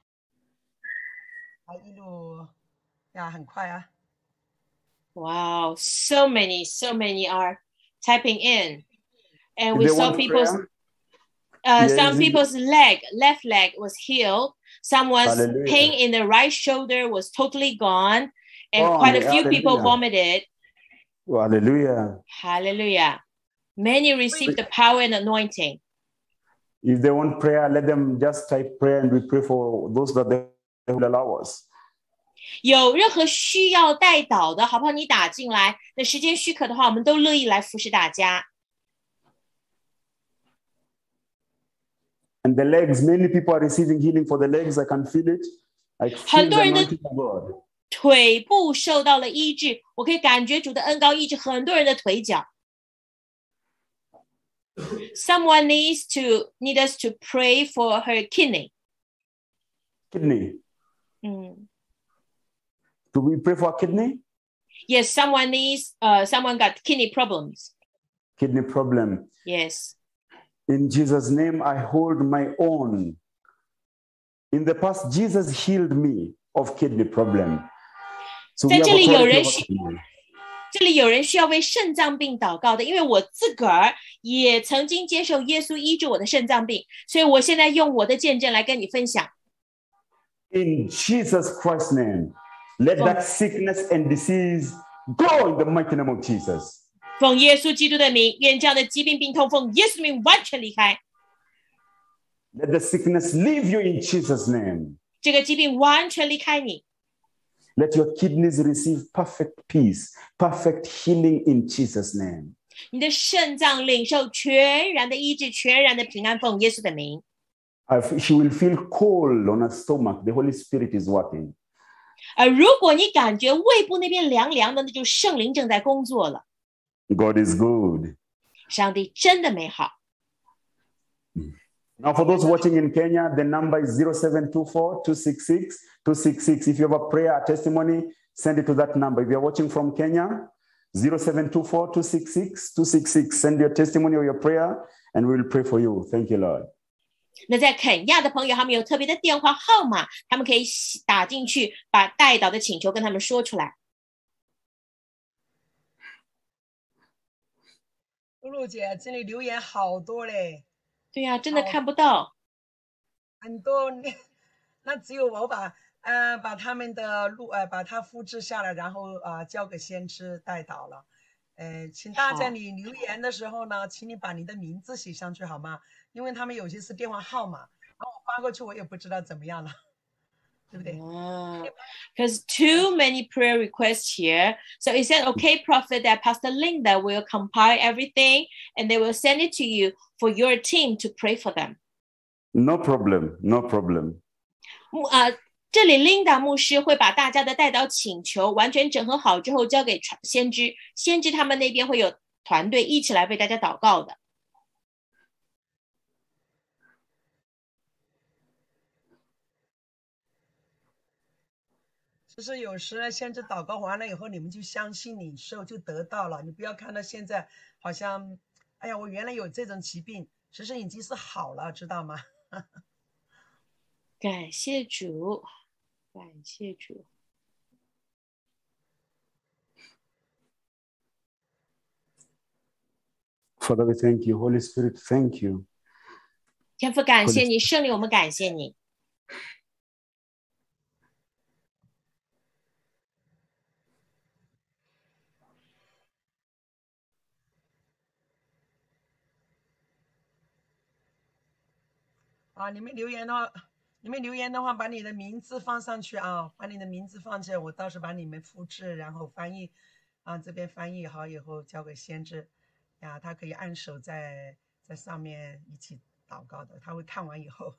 一路呀很快啊。 Wow, so many are typing in, and If we they saw want people's prayer, some people's left leg was healed. Someone's Hallelujah. pain in the right shoulder was totally gone, and Oh, quite a few people hallelujah. vomited. Hallelujah. Hallelujah. Many received the power and anointing. If they want prayer, let them just type prayer and we pray for those that they will allow us. 有任何需要代祷的，好不好？你打进来。那时间许可的话，我们都乐意来服侍大家。 And the legs, many people are receiving healing for the legs. I can feel it. I feel the anointing of God. 腿部受到了医治，我可以感觉主的恩膏医治很多人的腿脚。Someone need us to pray for her kidney. Kidney. Do we pray for a kidney? Yes, someone got kidney problems. Kidney problem. Yes. In Jesus' name, I hold my own. In the past, Jesus healed me of kidney problem. So we have authority over kidney. 这里有人需要为肾脏病祷告的，因为我自个儿也曾经接受耶稣医治我的肾脏病，所以我现在用我的见证来跟你分享。 In Jesus Christ's name, let that sickness and disease go in the mighty name of Jesus. 奉耶稣基督的名，愿这样的疾病病痛奉耶稣名完全离开。 Let the sickness leave you in Jesus' name. 这个疾病完全离开你。 Let your kidneys receive perfect peace, perfect healing in Jesus' name. 你的肾脏领受全然的医治，全然的平安，奉耶稣的名。 She will feel cold on her stomach. The Holy Spirit is working. 如果你感觉胃部那边凉凉的，那就圣灵正在工作了。 God is good. 上帝真的美好。 Now, for those watching in Kenya, the number is 0724-266-266. If you have a prayer, a testimony, send it to that number. If you're watching from Kenya, 0724-266-266. Send your testimony or your prayer, and we will pray for you. Thank you, Lord. 那在肯亚的朋友，他们有特别的电话号码，他们可以打进去，把代祷的请求跟他们说出来。 露露姐，这里留言好多嘞。 对呀，真的看不到。 很多，那只有我把他们的把它复制下来，然后交给先知代祷了。请大家你留言的时候呢，请你把你的名字写上去好吗？因为他们有些是电话号码，然后我发过去，我也不知道怎么样了，对不对 ？Because too many prayer requests here, so is that okay, Prophet, that Pastor Linda will compile everything and they will send it to you for your team to pray for them? No problem, no problem. 这里 Linda 牧师会把大家的代祷请求完全整合好之后交给先知，先知他们那边会有团队一起来为大家祷告的。 其实有时先知祷告完了以后，你们就相信领受就得到了。你不要看到现在好像，哎呀，我原来有这种疾病，其实已经是好了，知道吗？ 感谢主，感谢主。 Father, we thank you. Holy Spirit, thank you. 天父，感谢你，圣灵，我们感谢你。 啊，你们留言的话，把你的名字放上去啊，把你的名字放起来，我到时候把你们复制，然后翻译，啊，这边翻译好以后交给先知，呀，他可以按手在上面一起祷告的，他会看完以后。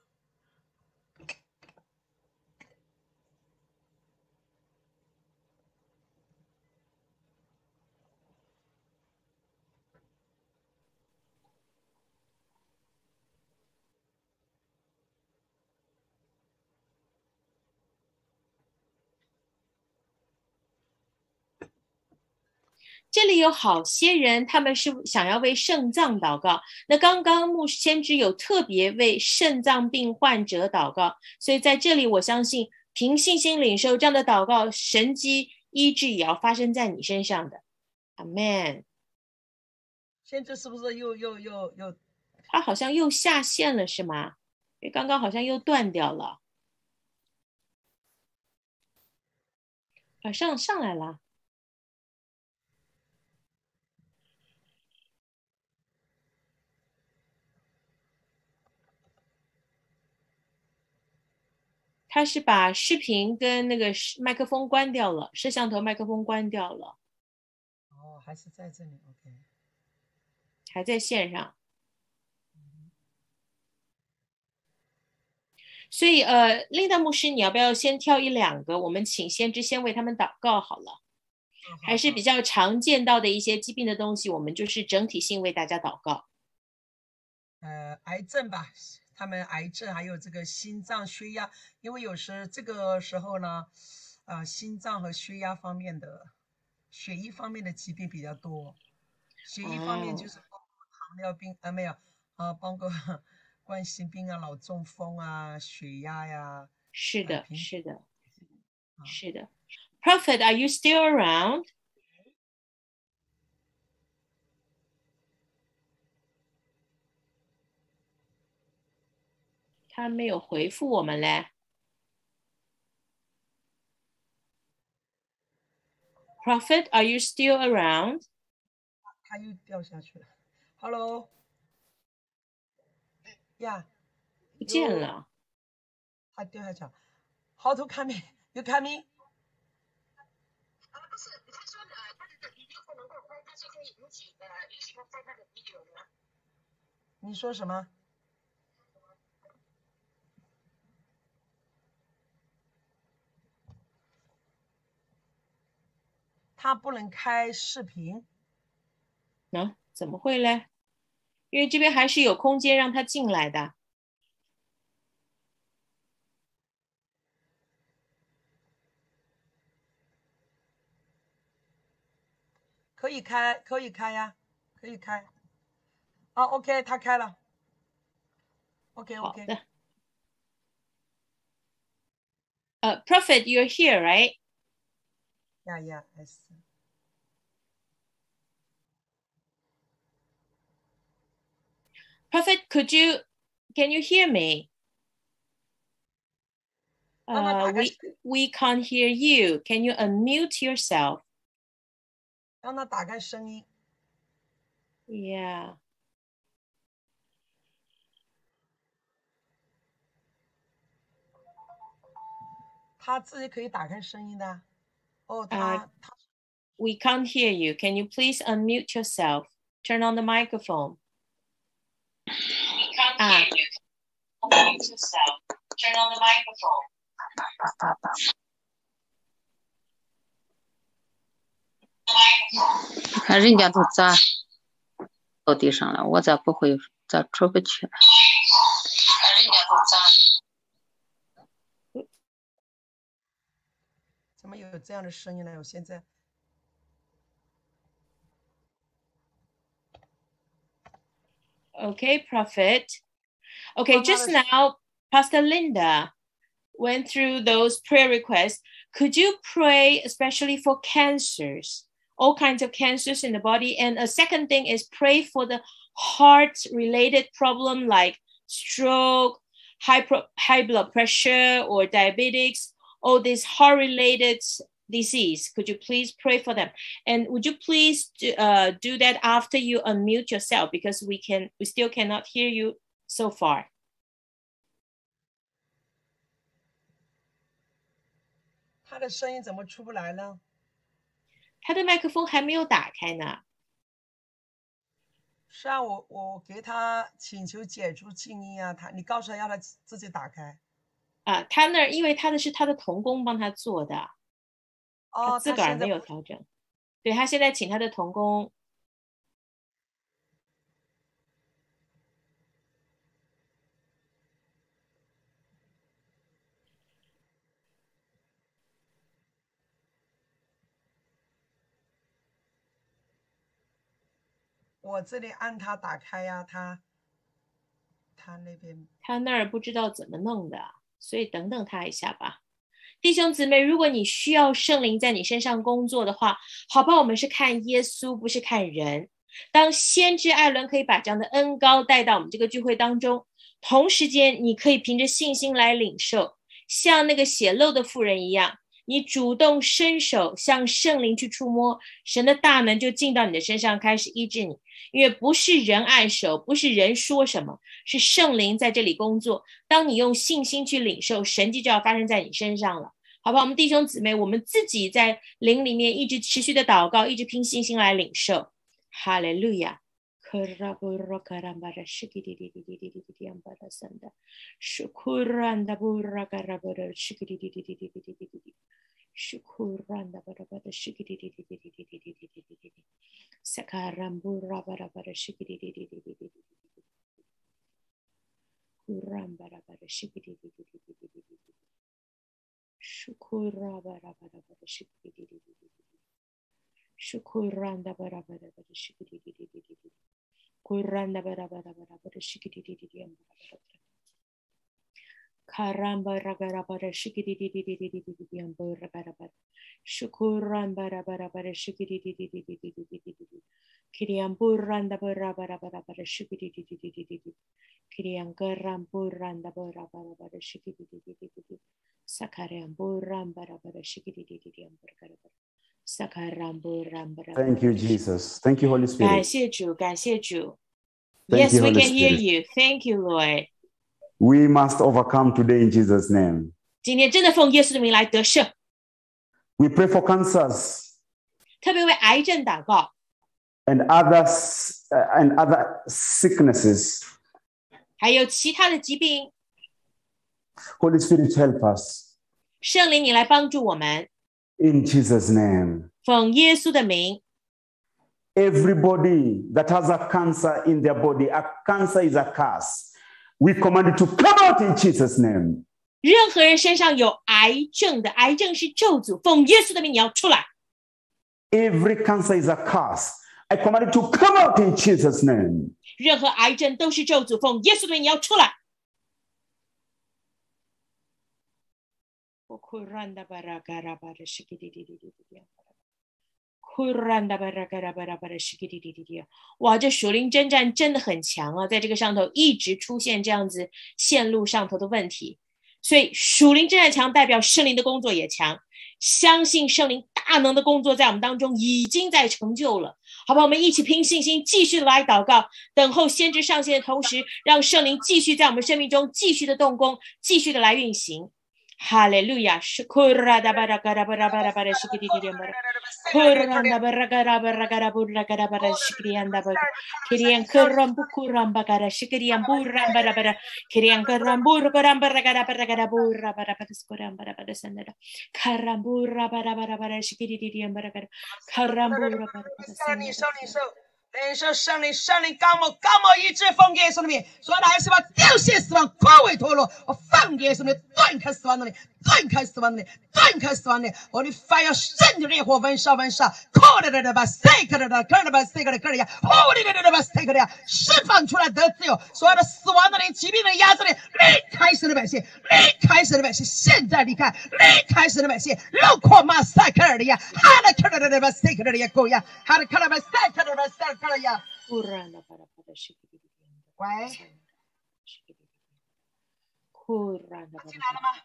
这里有好些人，他们是想要为肾脏祷告。那刚刚先知有特别为肾脏病患者祷告，所以在这里我相信凭信心领受这样的祷告，神迹医治也要发生在你身上的。阿们。 先知是不是又？ 他好像又下线了，是吗？因为刚刚好像又断掉了。啊，上来了。他是把视频跟那个麦克风关掉了，摄像头麦克风关掉了。 哦，还是在这里 ，OK。 还在线上。所以琳达牧师，你要不要先挑一两个，我们请先知先为他们祷告好了。还是比较常见到的一些疾病的东西，我们就是整体性为大家祷告。 癌症吧，他们癌症还有这个心脏血压，因为有时这个时候呢，心脏和血压方面的、血液方面的疾病比较多。血液方面就是包括糖尿病没有包括冠心病啊、脑中风啊、血压呀。 是的，是的，是的。Prophet, are you still around? 他没有回复我们嘞。Prophet, are you still around? 他又掉下去了。Hello. 呀， 不见了。 他掉下去了。How to come in? You come in? 不是，他说他的video不能够开，但是可以允许他开他的 video 的。你说什么？他不能开视频。 怎么会嘞？因为这边还是有空间让他进来的。 可以开，可以开呀，可以开。OK， 他开了。OK。 好的。Prophet, you're here, right? Yeah, I see. Prophet, can you hear me? We can't hear you. Can you unmute yourself? 让他打开声音。 Yeah. 他自己可以打开声音的。 We can't hear you. Can you please unmute yourself? Turn on the microphone. We can't hear you. Unmute yourself. Turn on the microphone. 你看人家都咋到地上了，我咋不会，咋出不去？人家都咋？怎么有这样的声音呢？我现在。 Okay, Prophet. Okay, just now, Pastor Linda went through those prayer requests. Could you pray especially for cancers, all kinds of cancers in the body? And a second thing is pray for the heart-related problem like stroke, high blood pressure, or diabetics, all these heart-related disease. Could you please pray for them? And would you please do that after you unmute yourself, because we still cannot hear you so far. 他的声音怎么出不来呢？ 他的麦克风还没有打开呢。 是啊，我给他请求解除静音啊，你告诉他要他自己打开。 他那儿因为他的是他的同工帮他做的，他自个儿没有调整。对，他现在请他的同工。 我这里按他打开呀，他那边他那儿不知道怎么弄的，所以等等他一下吧。弟兄姊妹，如果你需要圣灵在你身上工作的话，好吧，我们是看耶稣，不是看人。当先知艾伦可以把这样的恩膏带到我们这个聚会当中，同时间你可以凭着信心来领受，像那个血漏的妇人一样，你主动伸手向圣灵去触摸，神的大能就进到你的身上，开始医治你。因为不是人按手，不是人说什么，是圣灵在这里工作。当你用信心去领受，神迹就要发生在你身上了，好不好？我们弟兄姊妹，我们自己在灵里面一直持续的祷告，一直凭信心来领受。哈利路亚。Sakarambura bara bara shikiri di di di di di di di Kuram bara bara shikiri di di di di di di Shukura bara bara bara shikiri di di di di di Shukuranda bara bara bara shikiri di di di di di Kuranda bara bara bara bara shikiri di di di Karamba ragara bara shikiri di di di di di di di ambura bara bara Shukuran bara bara bara shikiri di di di di di di di di Kiriamburanda bara bara bara bara shikiri di di di di di di Kiriangaramburanda bara bara bara shikiri di di di di di Sakaramburam bara bara shikiri di di di ambura bara Sakaramburam bara. Thank you, Jesus. Thank you, Holy Spirit. 感谢主，感谢主。 Thank Yes, you, we Holy can hear Spirit. you. Thank you, Lord. We must overcome today in Jesus' name. 今天真的奉耶稣的名来得胜， We pray for cancers 特别为癌症祷告， and other sicknesses. 还有其他的疾病。 Holy Spirit, help us 圣灵，你来帮助我们， in Jesus' name. 奉耶稣的名。 Everybody that has a cancer in their body, a cancer is a curse. We command it to come out in Jesus' name. 任何人身上有癌症的，癌症是咒诅，奉耶稣的名你要出来。 Every cancer is a curse. I command it to come out in Jesus' name. 任何癌症都是咒诅，奉耶稣的名你要出来。 哇，这属灵征战真的很强啊，在这个上头一直出现这样子线路上头的问题，所以属灵征战强代表圣灵的工作也强，相信圣灵大能的工作在我们当中已经在成就了，好吧，我们一起凭信心继续来祷告，等候先知上线的同时，让圣灵继续在我们生命中继续的动工，继续的来运行。哈利路亚！是库拉达巴拉嘎拉巴拉巴拉巴拉西基迪迪巴拉，库拉达巴拉嘎拉巴拉嘎拉布拉嘎拉巴拉西基迪安达巴拉，基迪安克朗布库朗巴嘎拉西基迪安布拉巴拉巴拉，基迪安克朗布拉嘎拉巴拉嘎拉巴拉嘎拉布拉巴拉巴拉斯库朗巴拉巴拉森达，卡朗布拉巴拉巴拉巴拉西基迪迪安巴拉嘎拉，卡朗布拉巴拉巴拉森达。 领受圣灵，圣灵高某医治，奉耶稣的名，所有的癌细胞凋谢死亡，枯萎脱落。我奉耶稣的名断开死亡的灵，断开死亡的灵，断开死亡的灵。我的 fire 圣的烈火焚烧焚烧，释放出来得自由。所有的死亡的灵、疾病的压制力，离开神的百姓，离开神的百姓，现在离开，离开神的百姓。绕阔马赛克尔的呀，哈拉克尔的巴赛克尔的呀，够呀，哈拉克尔巴赛克尔的巴赛克。喂，进来了吗？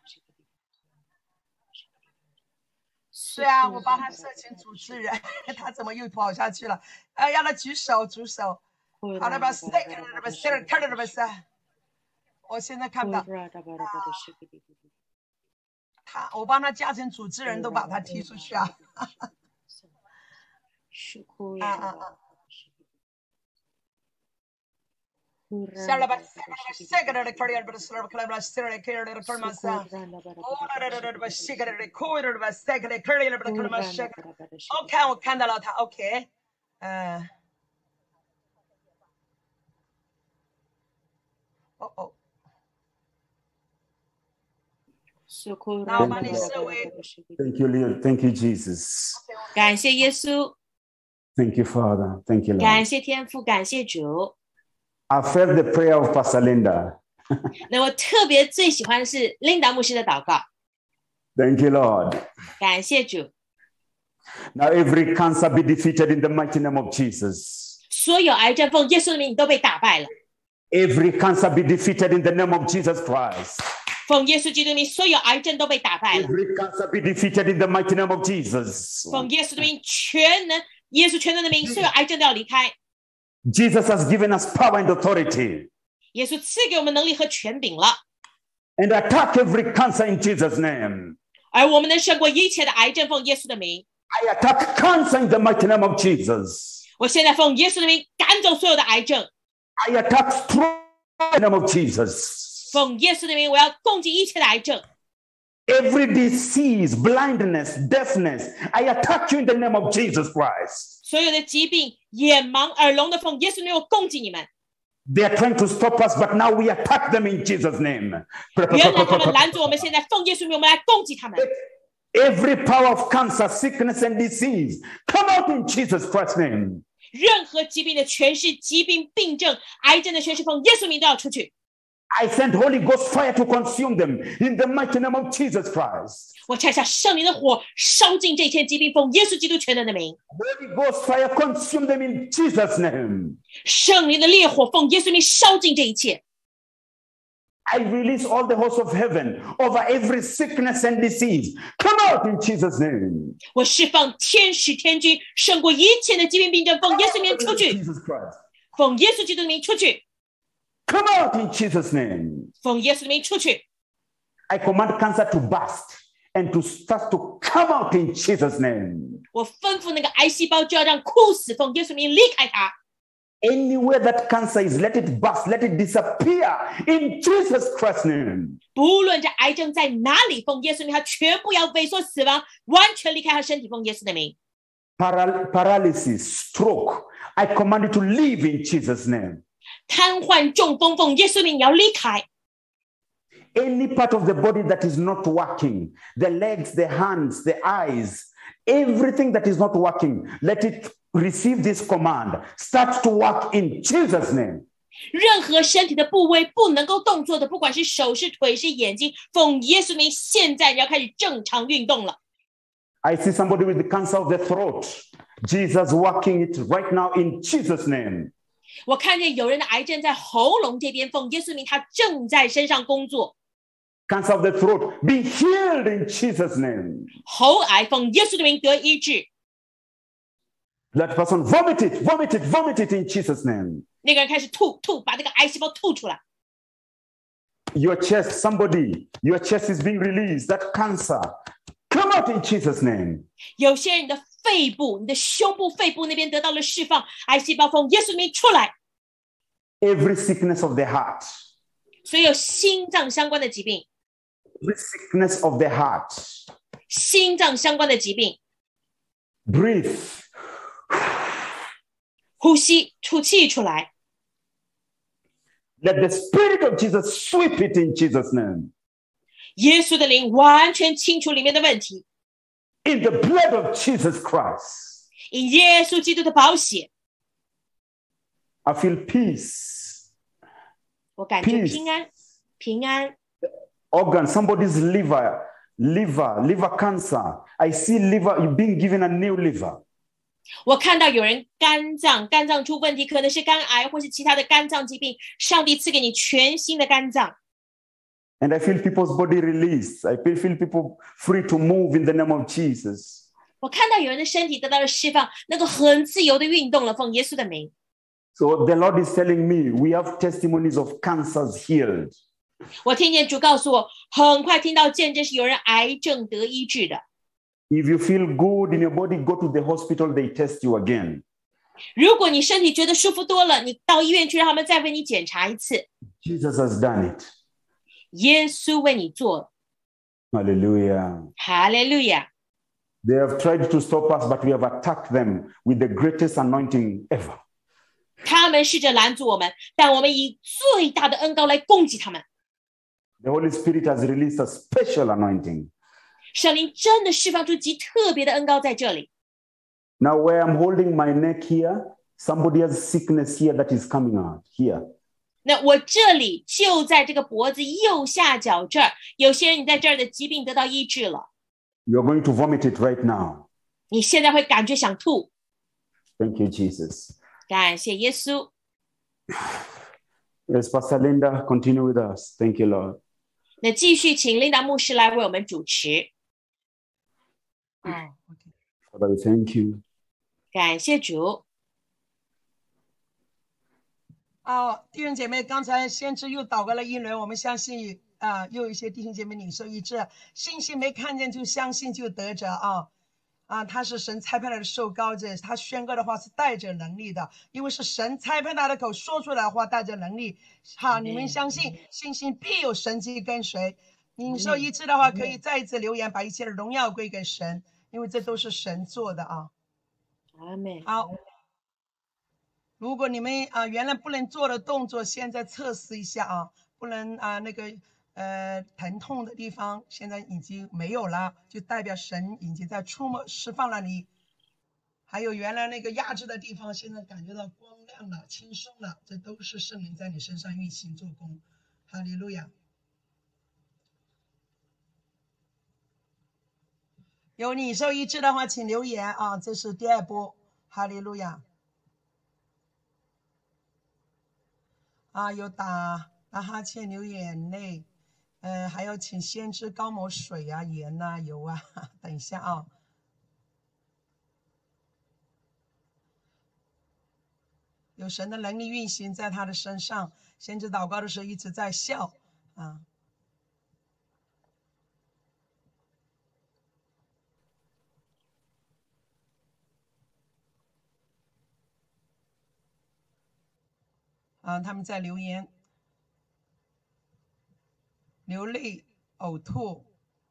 是啊，我帮他设成主持人，他怎么又跑下去了？让他举手，举手。好了吧，我现在看不到。 我帮他家庭主持人都把他踢出去啊。OK， 我看到了他 OK， 那我把你视为 Thank you, Lord. Thank you, Jesus. 感谢耶稣， Thank you, Father. Thank you, 感 Lord. 谢天父，感谢主。 I felt the prayer of Pastor Linda. 那我特别最喜欢的是琳达牧师的祷告， Thank you, Lord. 感谢主。 Now every cancer be defeated in the mighty name of Jesus. 所有癌症奉耶稣的名都被打败了， Every cancer be defeated in the name of Jesus Christ. 奉耶稣基督的名，所有癌症都被打败了， Every cancer be defeated in the mighty name of Jesus. 奉耶稣的名，耶稣全能的名，所有癌症都要离开。 Jesus has given us power and authority. 耶稣赐给我们能力和权柄了， And attack every cancer in Jesus' name. 而我们能胜过一切的癌症，奉耶稣的名。 I attack cancer in the mighty name of Jesus. 我现在奉耶稣的名赶走所有的癌症， I attack stroke in the name of Jesus. 奉耶稣的名，我要攻击一切的癌症。 Every disease, blindness, deafness, I attack you in the name of Jesus Christ. 所有的疾病、眼盲、耳聋的，奉耶稣的名，我攻击你们。 They are trying to stop us, but now we attack them in Jesus' name. 原来他们拦住我们，现在奉耶稣的名，我们来攻击他们。 Every power of cancer, sickness, and disease, come out in Jesus Christ's name. 任何疾病的权势、疾病、病症、癌症的权势，奉耶稣名都要出去。 I send Holy Ghost fire to consume them in the mighty name of Jesus Christ. 我拆下圣灵的火，烧尽这些疾病，奉耶稣基督全能的名。 Holy Ghost fire consume them in Jesus' name. 圣灵的烈火，奉耶稣名烧尽这一切。 I release all the hosts of heaven over every sickness and disease. Come out in Jesus' name. 我释放天使天军，胜过一切的疾病病症，奉耶稣名出去， Jesus Christ. 奉耶稣基督的名出去， Come out in Jesus' name. 奉耶稣的名出去。 I command cancer to burst and to start to come out in Jesus' name. 我吩咐那个癌细胞就要让枯死，奉耶稣名离开它。 Anywhere that cancer is, let it burst, let it disappear in Jesus Christ's name. 不论这癌症在哪里，奉耶稣名，它全部要萎缩死亡，完全离开他身体，奉耶稣的名。 Paralysis, stroke, I command you to leave in Jesus' name. 瘫痪、中风，奉耶稣的名你要离开。 Any part of the body that is not working, the legs, the hands, the eyes, everything that is not working, let it receive this command. Start to work in Jesus' name. 任何身体的部位不能够动作的，不管是手、是腿、是眼睛，奉耶稣名，现在你要开始正常运动了。 I see somebody with the cancer of the throat. Jesus working it right now in Jesus' name. 我看见有人的癌症在喉咙这边，奉耶稣名，他正在身上工作。 Cancer of the throat, be healed in Jesus' name. 喉癌奉耶稣的名得医治。 That person vomit it, vomit it, vomit it in Jesus' name. 那个人开始吐，把这个癌细胞吐出来。 Your chest, somebody, your chest is being released. That cancer, come out in Jesus' name. 有些人的肺部、你的胸部、肺部那边得到了释放，癌细胞奉耶稣的名出来。 Every sickness of the heart, 所有心脏相关的疾病， every sickness of the heart, 心脏相关的疾病， breathe. 呼吸吐气出来。 Let the Spirit of Jesus sweep it in Jesus' name. 耶稣的灵完全清除里面的问题， In the blood of Jesus Christ, 以耶稣基督的宝血， I feel peace. 我感觉 Peace. 平安，平安。 Organ, somebody's liver cancer. I see liver, you're being given a new liver. 我看到有人肝脏出问题，可能是肝癌或是其他的肝脏疾病，上帝赐给你全新的肝脏。 And I feel people's body released. I feel people free to move in the name of Jesus. 我看到有人的身体得到了释放，能够很自由的运动了，奉耶稣的名。 So the Lord is telling me we have testimonies of cancers healed. 我听见主告诉我，很快听到见证是有人癌症得医治的。 If you feel good in your body, go to the hospital, they test you again. 如果你身体觉得舒服多了，你到医院去，让他们再为你检查一次。 Jesus has done it. 耶稣为你做。 Hallelujah. 哈利路亚。 They have tried to stop us, but we have attacked them with the greatest anointing ever. 他们试着拦阻我们，但我们以最大的恩膏来攻击他们。 The Holy Spirit has released a special anointing. 圣灵真的释放出极特别的恩膏在这里。 Now, where I'm holding my neck here, somebody has sickness here that is coming out here. 那我这里就在这个脖子右下角这儿，有些人你在这儿的疾病得到医治了， You're going to vomit it right now. 你现在会感觉想吐。 Thank you, Jesus. 感谢耶稣。 Yes, Pastor Linda, continue with us. Thank you, Lord. 那继续请琳达牧师来为我们主持。 哦，OK。 Father, we thank you. 感谢主。 弟兄姐妹，刚才先知又祷告了一轮，我们相信又有一些弟兄姐妹领受医治，信心没看见就相信就得着他是神差派来的受膏者，他宣告的话是带着能力的，因为是神差派他的口说出来的话带着能力。你们相信，信心必有神迹跟随。领受医治的话，可以再一次留言，把一切的荣耀归给神，因为这都是神做的阿们。 好。如果你们原来不能做的动作，现在测试一下不能那个疼痛的地方现在已经没有了，就代表神已经在触摸释放了你。还有原来那个压制的地方，现在感觉到光亮了、轻松了，这都是圣灵在你身上运行做工。哈利路亚！有你受医治的话，请留言这是第二波。哈利路亚！有打哈欠、流眼泪，还有请先知高抹水盐油等一下有神的能力运行在他的身上，先知祷告的时候一直在笑他们在留言，流泪、呕吐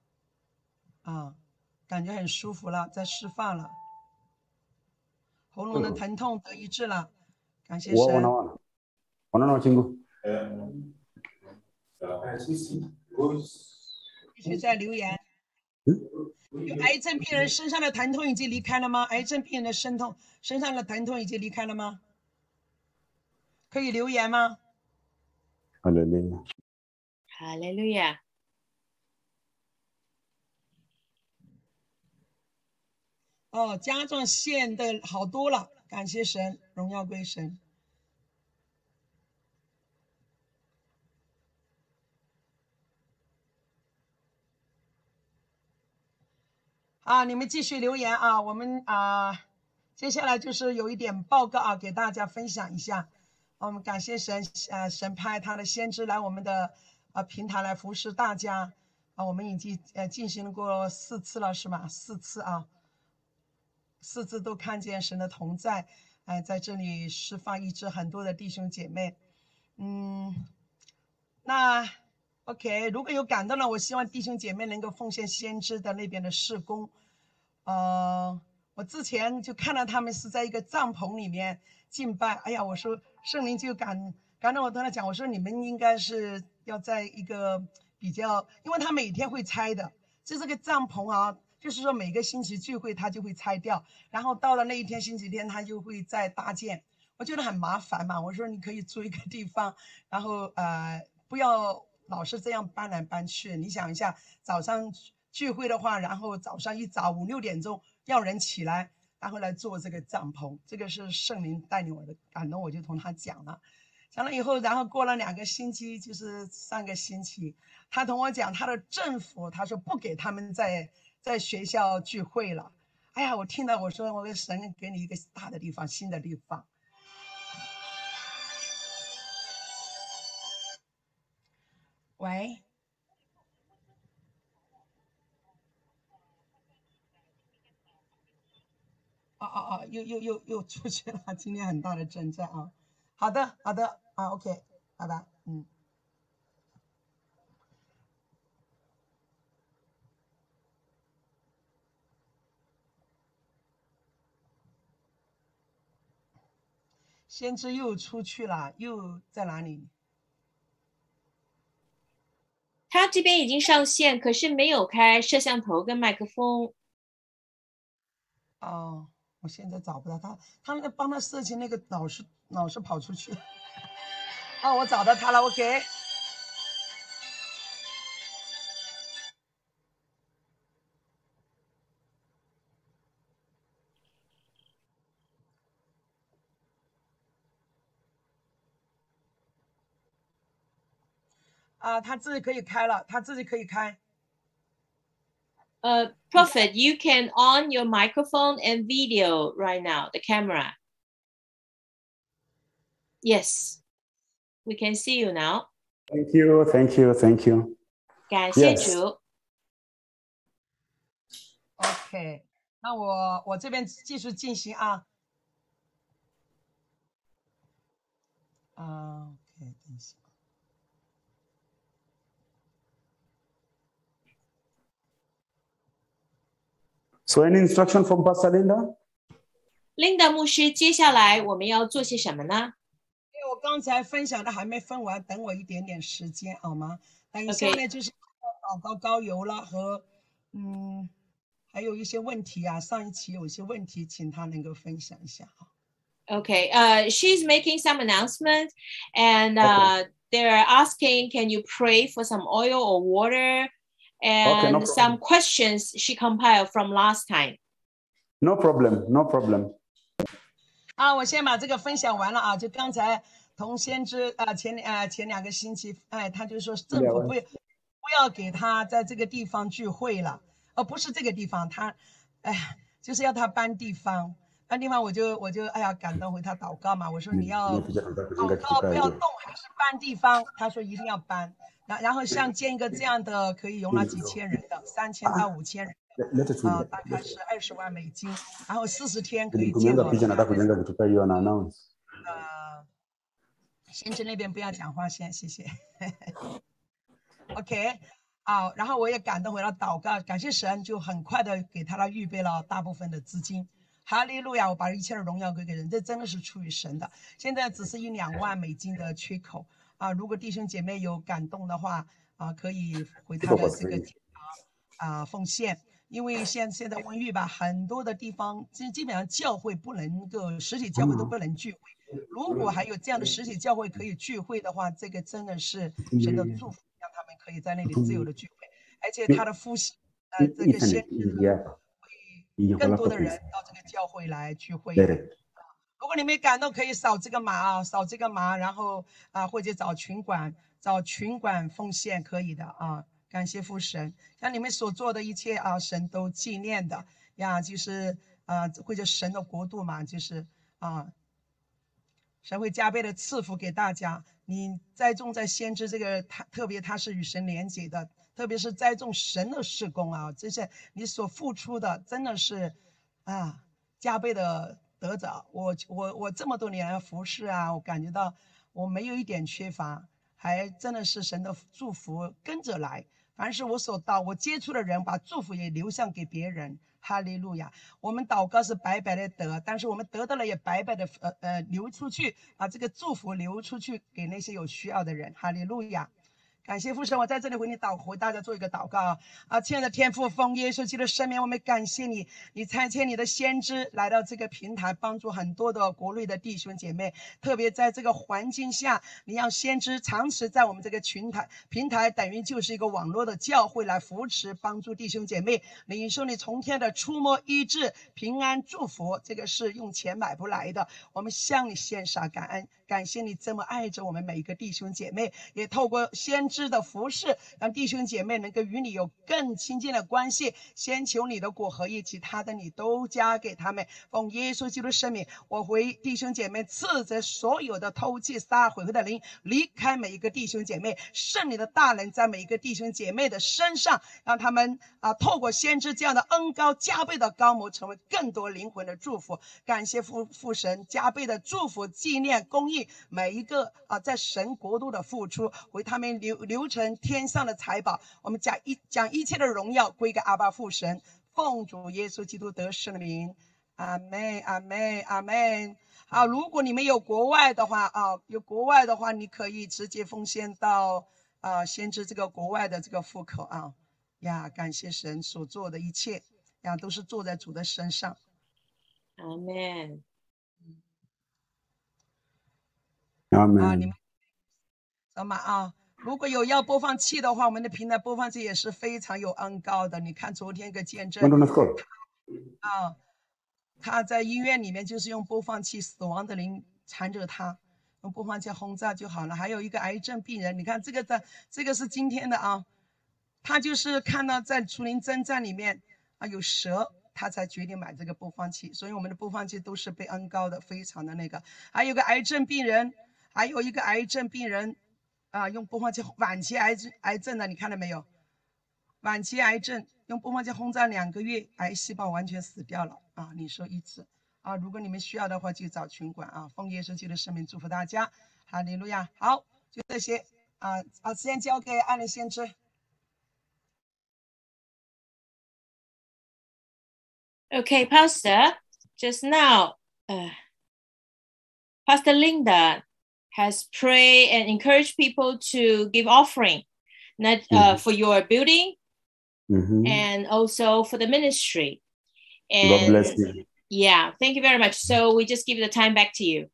感觉很舒服了，在释放了，喉咙的疼痛得医治了，感谢神。继续在留言。有癌症病人身上的疼痛已经离开了吗？癌症病人的身上的疼痛已经离开了吗？可以留言吗？ 哈利路亚！ 哈利路亚！ 甲状腺的好多了，感谢神，荣耀归神。你们继续留言我们接下来就是有一点报告给大家分享一下。我们感谢神，神派他的先知来我们的平台来服侍大家我们已经进行过4次了，是吗？4次4次都看见神的同在，在这里释放医治很多的弟兄姐妹。那 OK， 如果有感动了，我希望弟兄姐妹能够奉献先知的那边的事工。我之前就看到他们是在一个帐篷里面敬拜，哎呀，我说圣灵就感动我，跟他讲，我说你们应该是要在一个比较，因为他每天会拆的，就这个帐篷就是说每个星期聚会他就会拆掉，然后到了那一天星期天他就会再搭建，我觉得很麻烦嘛，我说你可以租一个地方，然后不要老是这样搬来搬去。你想一下，早上聚会的话，然后早上一早5、6点钟要人起来，然后来做这个帐篷，这个是圣灵带领我的感动，我就同他讲了以后，然后过了2个星期，就是上个星期，他同我讲他的政府，他说不给他们在学校聚会了。哎呀，我听到我说，我的神给你一个大的地方，新的地方。 喂。又出去了，今天很大的征战啊。好的啊 ，OK， 拜拜，先知又出去了，又在哪里？ 他这边已经上线，可是没有开摄像头跟麦克风。 哦，我现在找不到他，他们帮他设计那个老是跑出去。哦，我找到他了 ，OK。啊，他自己可以开了，他自己可以开。 Prophet, you can on your microphone and video right now, the camera. Yes, we can see you now. Thank you, thank you, thank you. 感谢 Yes. 主。 OK， 那我这边继续进行啊。OK， 等一下。 So any instruction from Pastor Linda? Linda 牧师，接下来我们要做些什么呢？ 因为我刚才分享的还没分完，等我一点点时间好吗？等一下呢，就是祷告高油了和还有一些问题啊，上一期有一些问题，请他能够分享一下啊。 Okay, she's making some announcement, and they're asking, can you pray for some oil or water, and no some questions she compiled from last time. No problem, no problem. 啊，我先把这个分享完了啊，就刚才童先知前2个星期，他就说政府不要给他在这个地方聚会了，不是这个地方，他就是要他搬地方。搬地方我就哎呀感动，为他祷告嘛。我说你要祷告不要动，还是搬地方？他说一定要搬。然后像建一个这样的可以容纳几千人的，3000到5000人的，大概是20万美金，然后40天可以建好。先知那边不要讲话先，谢谢。OK。然后我也感动回了祷告，感谢神，就很快的给他预备了大部分的资金。哈利路亚！我把一切的荣耀归给人，这真的是出于神的。现在只是1-2万美金的缺口如果弟兄姐妹有感动的话可以回他的这个奉献。因为现在瘟疫吧，很多的地方基本上教会不能够，实体教会都不能聚会。如果还有这样的实体教会可以聚会的话，这个真的是神的祝福，让他们可以在那里自由的聚会，而且他的复兴这个先知会更多的人到这个教会来聚会。如果你没感动，可以扫这个码扫这个码，然后或者找群管奉献可以的感谢父神，像你们所做的一切神都纪念的呀，就是或者神的国度嘛，就是神会加倍的赐福给大家。你栽种在先知这个，特别他是与神连结的，特别是栽种神的事工这些你所付出的真的是加倍的得着。我这么多年服侍我感觉到我没有一点缺乏，还真的是神的祝福跟着来。凡是我我接触的人，把祝福也流向给别人。哈利路亚！我们祷告是白白的得，但是我们得到了也白白的流出去，把这个祝福流出去给那些有需要的人。哈利路亚！感谢父神，我在这里为大家做一个祷告亲爱的天父，奉耶稣基督的圣名，我们感谢你，你差遣你的先知来到这个平台，帮助很多的国内的弟兄姐妹，特别在这个环境下，你让先知长时在我们这个平台等于就是一个网络的教会来扶持帮助弟兄姐妹，领受你从天的触摸医治平安祝福，这个是用钱买不来的。我们向你献上感恩，感谢你这么爱着我们每一个弟兄姐妹，也透过先知知的服侍，让弟兄姐妹能够与你有更亲近的关系。先求你的国和义，其他的你都加给他们。奉耶稣基督圣名，我为弟兄姐妹斥责所有的偷窃、杀毁的灵离开每一个弟兄姐妹，圣灵的大能在每一个弟兄姐妹的身上，让他们透过先知这样的恩膏加倍的高摩，成为更多灵魂的祝福。感谢父神加倍的祝福、纪念、公义每一个在神国度的付出，为他们留成天上的财宝。我们将一切的荣耀归给阿爸父神，奉主耶稣基督得胜的名，阿们，阿们，阿们。好，如果你们有国外的话你可以直接奉献到先知这个国外的这个户口感谢神所做的一切都是做在主的身上。 阿们， 阿门。 你们知道吗如果有要播放器的话，我们的平台播放器也是非常有恩膏的。你看昨天一个见证他在医院里面就是用播放器，死亡的灵缠着他，用播放器轰炸就好了。还有一个癌症病人，你看这个是今天的他就是看到在属灵征战里面有蛇，他才决定买这个播放器。所以我们的播放器都是被恩膏的，非常的那个。还有一个癌症病人用播放器，晚期癌症的，你看到没有？晚期癌症用播放器轰炸2个月，癌细胞完全死掉了你说一次如果你们需要的话，就找群管奉耶稣基督的圣名祝福大家，哈利路亚。好，就这些时间交给爱莲先知。 Okay, Pastor, just now, Pastor Linda has prayed and encouraged people to give offering, not for your building and also for the ministry. And God bless you. Yeah, thank you very much. So we just give the time back to you.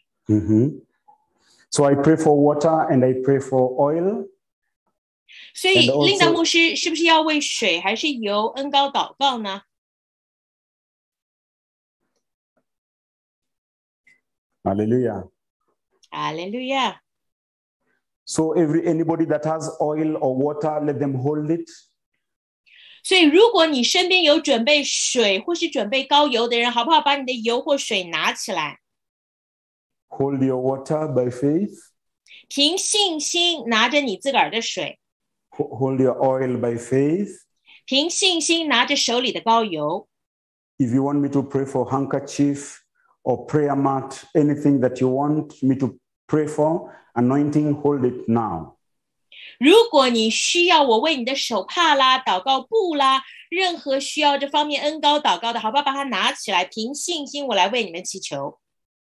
So I pray for water and I pray for oil. 所以琳达牧师是不是要为水还是油恩膏祷告呢？ Hallelujah. Hallelujah. So anybody that has oil or water, let them hold it. 所以如果你身边有准备水或是准备膏油的人，好不好把你的油或水拿起来？ Hold your water by faith. 凭信心拿着你自个儿的水。 Hold your oil by faith. 凭信心拿着手里的膏油。 If you want me to pray for handkerchief or prayer mat, anything that you want me to pray for, anointing, hold it now. 如果你需要我为你的手帕啦、祷告布啦，任何需要这方面恩膏祷告的，好不好把它拿起来？凭信心我来为你们祈求。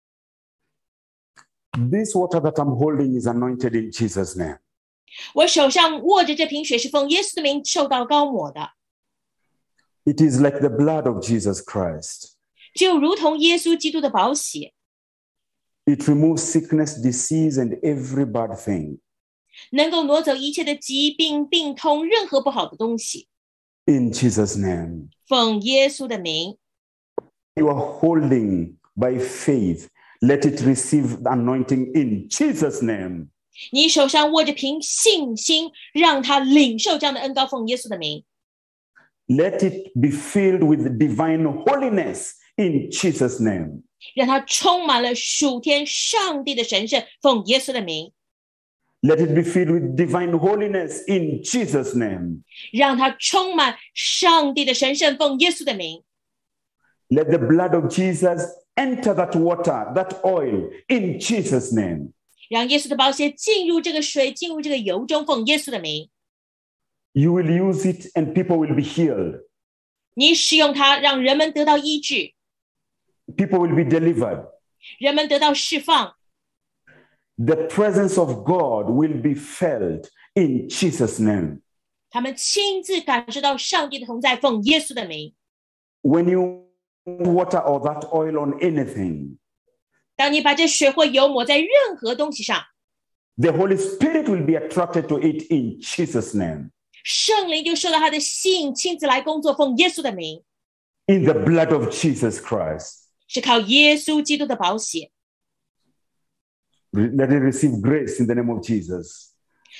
This water that I'm holding is anointed in Jesus' name. 我手上握着这瓶水是奉耶稣的名受到膏抹的。 It is like the blood of Jesus Christ. 就如同耶稣基督的宝血。 It removes sickness, disease, and every bad thing. 能够挪走一切的疾病、病痛，任何不好的东西。 In Jesus' name. 奉耶稣的名。 You are holding by faith. Let it receive the anointing in Jesus' name. 你手上握着凭信心，让他领受这样的恩膏，奉耶稣的名。 Let it be filled with divine holiness in Jesus' name. 让他充满了属天上帝的神圣，奉耶稣的名。 Let it be filled with divine holiness in Jesus' name. 让他充满上帝的神圣，奉耶稣的名。 Let the blood of Jesus enter that water, that oil, in Jesus' name. 让耶稣的宝血进入这个水，进入这个油中，奉耶稣的名。 You will use it and people will be healed. 你使用它，让人们得到医治， People will be delivered. 人们得到释放。 The presence of God will be felt in Jesus' name. 他们亲自感受到上帝的同在，奉耶稣的名。 When you water or that oil on anything, 当你把这水或油抹在任何东西上， the Holy Spirit will be attracted to it in Jesus' name. 圣灵就受到他的吸引，亲自来工作，奉耶稣的名。 In the blood of Jesus Christ. 是靠耶稣基督的宝血。 Let it receive grace in the name of Jesus.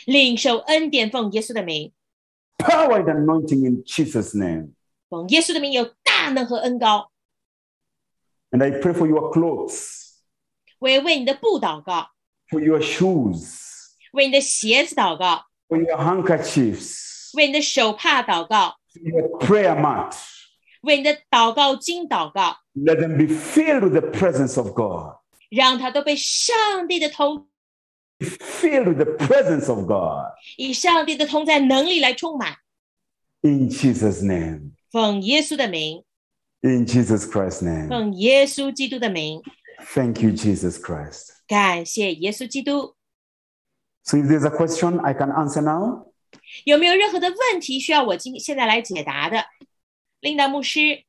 领受恩典，奉耶稣的名， power and anointing in Jesus' name. 奉耶稣的名有大能和恩膏。 And I pray for your clothes, 我也为你的布祷告， for your shoes, 为你的鞋子祷告， for your handkerchiefs, 为你的手帕祷告， for your prayer mat. 为你的祷告经祷告， Let them be filled with the presence of God. 让他都被上帝的同 Filled with the presence of God. 以上帝的同在能力来充满。 In Jesus' name. 奉耶稣的名， In Jesus Christ's name. 奉耶稣基督的名， Thank you, Jesus Christ. 感谢耶稣基督。 So if there's a question I can answer now. 有没有任何的问题需要我现在来解答的？琳达牧师，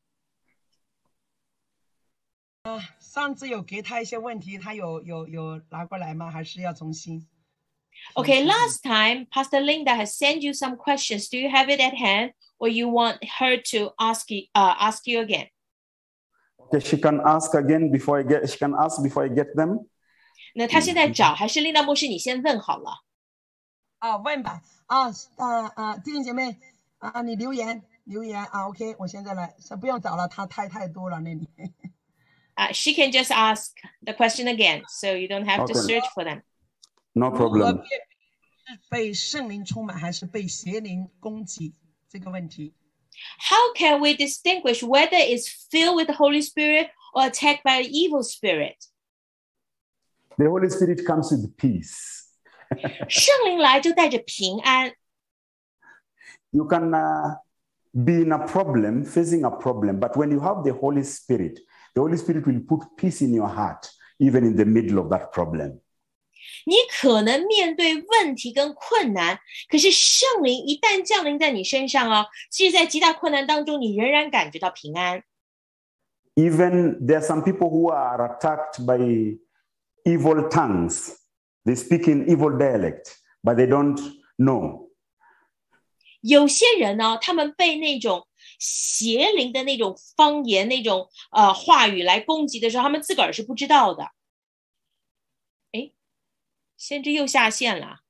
上次有给他一些问题，他有拿过来吗？还是要重新？ Okay, last time Pastor Linda has sent you some questions. Do you have it at hand, or you want her to ask you again? Okay, she can ask again before I get. She can ask before I get them. 那他现在找，还是琳达牧师你先问好了？ 问吧。弟兄姐妹你留言OK， 我现在来，不用找了，他太多了那里。 She can just ask the question again, so you don't have to Okay. search for them. No 如何 problem. 辨别是被圣灵充满还是被邪灵攻击这个问题？ How can we distinguish whether it's filled with the Holy Spirit or attacked by an evil spirit? The Holy Spirit comes with peace. 圣灵来就带着平安。 You can be in a problem, facing a problem, but when you have the Holy Spirit will put peace in your heart, even in the middle of that problem. 你可能面对问题跟困难，可是圣灵一旦降临在你身上哦，其实在极大困难当中，你仍然感觉到平安。 Even there are some people who are attacked by evil tongues. They speak in evil dialect, but they don't know. 有些人呢，他们被那种邪灵的那种方言、那种话语来攻击的时候，他们自个儿是不知道的。哎，先知又下线了。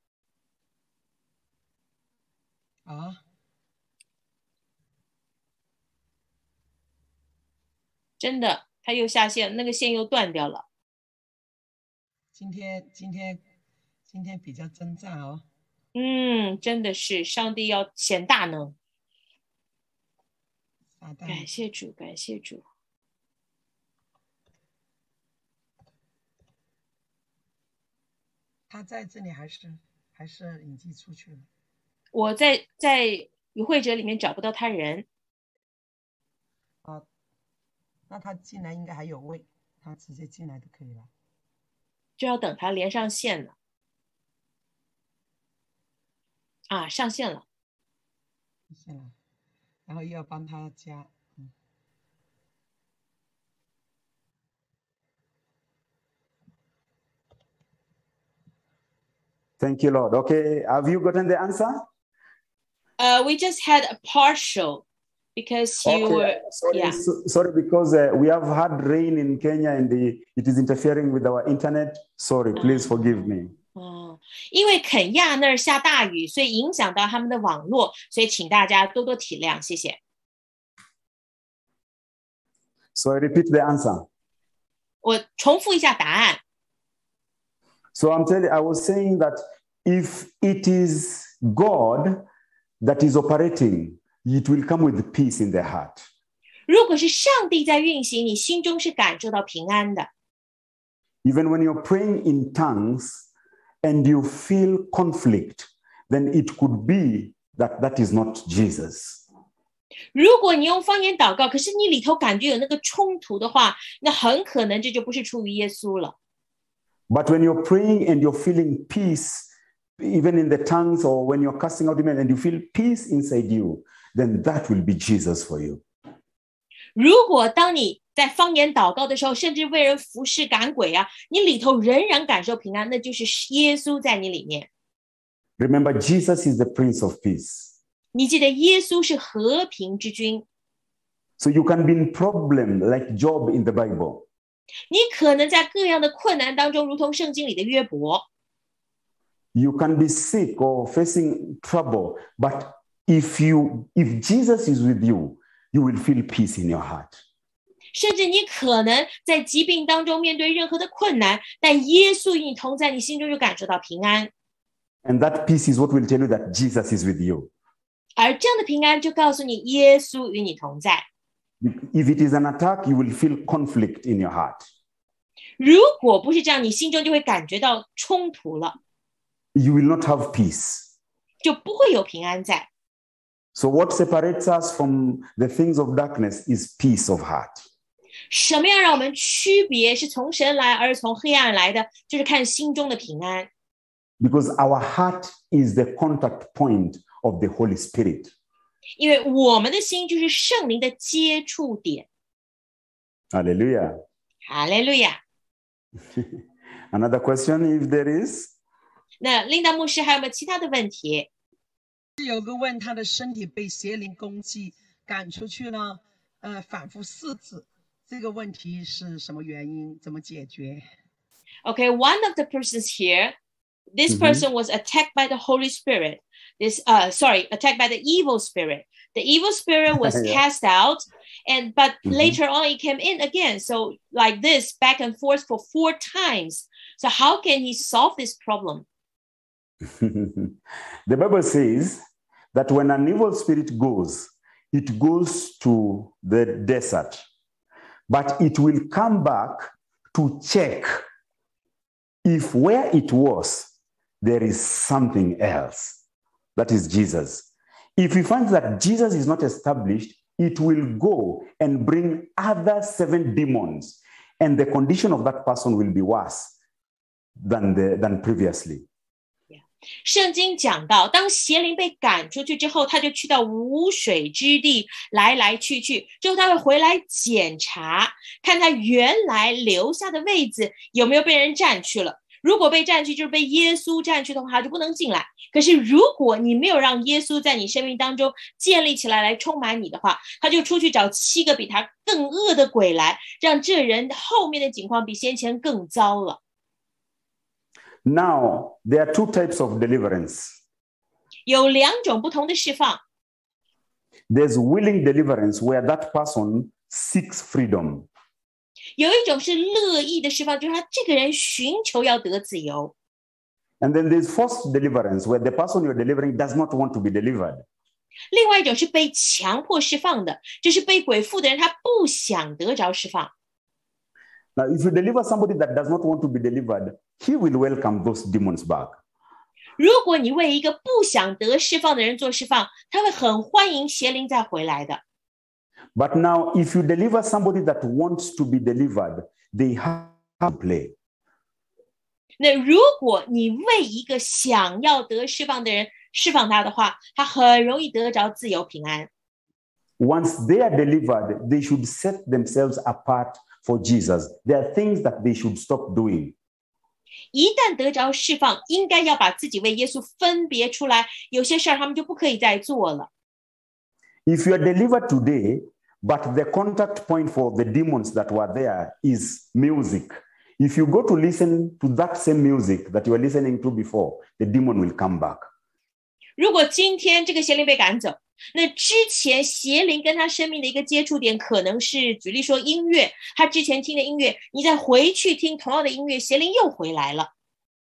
真的，他又下线，那个线又断掉了。 今天比较征战哦。 真的是上帝要显大能。感谢主，感谢主。 他在这里还是引寄出去了？ 我在与会者里面找不到他人。 那他进来应该还有位，他直接进来就可以了。 就要等他连上线了。上线了。 然后又要帮他加。 Thank you, Lord. Okay, have you gotten the answer? We just had a partial because you were. Sorry, because we have had rain in Kenya and it is interfering with our internet. Sorry, please forgive me. 因为肯亚那儿下大雨，所以影响到他们的网络，所以请大家多多体谅，谢谢。 So I repeat the answer. 我重复一下答案。 So I was saying that if it is God that is operating, it will come with peace in the heart. 如果是上帝在运行，你心中是感受到平安的。 Even when you're praying in tongues and you feel conflict, then it could be that is not Jesus. 如果你用方言祷告，可是你里头感觉有那个冲突的话，那很可能这就不是出于耶稣了。 But when you're praying and you're feeling peace, even in the tongues or when you're casting out demons and you feel peace inside you, then that will be Jesus for you. 如果当你在方言祷告的时候，甚至为人服侍赶鬼你里头仍然感受平安，那就是耶稣在你里面。 Remember, Jesus is the Prince of Peace. 你记得耶稣是和平之君。 So you can be in problem like Job in the Bible. 你可能在各样的困难当中，如同圣经里的约伯。 You can be sick or facing trouble, but if Jesus is with you, you will feel peace in your heart. 甚至你可能在疾病当中面对任何的困难，但耶稣与你同在，你心中就感受到平安。 And that peace is what will tell you that Jesus is with you. 而这样的平安就告诉你，耶稣与你同在。 If it is an attack, you will feel conflict in your heart. 如果不是这样，你心中就会感觉到冲突了。 You will not have peace. 就不会有平安在。 So what separates us from the things of darkness is peace of heart. 什么样让我们区别是从神来而从黑暗来的？就是看心中的平安。 Because our heart is the contact point of the Holy Spirit. 因为我们的心就是圣灵的接触点。 Hallelujah. 哈利路亚。 Another question, if there is? 那琳达牧师还有没有其他的问题？ 有个问他的身体被邪灵攻击赶出去呢，反复4次，这个问题是什么原因？怎么解决？ Okay, one of the persons here, this person was attacked by the Holy Spirit. Attacked by the evil spirit. The evil spirit was cast out, but later on it came in again. So like this, back and forth for 4 times. So how can he solve this problem? The Bible says that when an evil spirit goes, it goes to the desert, but it will come back to check if where it was, there is something else. That is Jesus. If we find that Jesus is not established, it will go and bring other 7 demons, and the condition of that person will be worse than previously. 圣经讲到，当邪灵被赶出去之后，他就去到无水之地，来来去去，之后他会回来检查，看他原来留下的位置有没有被人占去了。如果被占去，就是被耶稣占去的话，他就不能进来。可是如果你没有让耶稣在你生命当中建立起来，来充满你的话，他就出去找7个比他更恶的鬼来，让这人后面的情况比先前更糟了。 Now, there are 2 types of deliverance. 有2种不同的释放。 There's willing deliverance where that person seeks freedom. 有一种是乐意的释放，就是他这个人寻求要得自由。 And then there's forced deliverance where the person you're delivering does not want to be delivered. 另外一种是被强迫释放的，就是被鬼附的人他不想得着释放。 Now, if you deliver somebody that does not want to be delivered, he will welcome those demons back. 如果你为一个不想得释放的人做释放，他会很欢迎邪灵再回来的。 But now, if you deliver somebody that wants to be delivered, they have to play. 那如果你为一个想要得释放的人释放他的话，他很容易得着自由平安。 Once they are delivered, they should set themselves apart for Jesus. There are things that they should stop doing. 一旦得着释放，应该要把自己为耶稣分别出来，有些事儿他们就不可以再做了。 If you are delivered today, but the contact point for the demons that were there is music, if you go to listen to that same music that you were listening to before, the demon will come back. 如果今天这个邪灵被赶走，那之前邪灵跟他生命的一个接触点可能是，举例说音乐，他之前听的音乐，你再回去听同样的音乐，邪灵又回来了。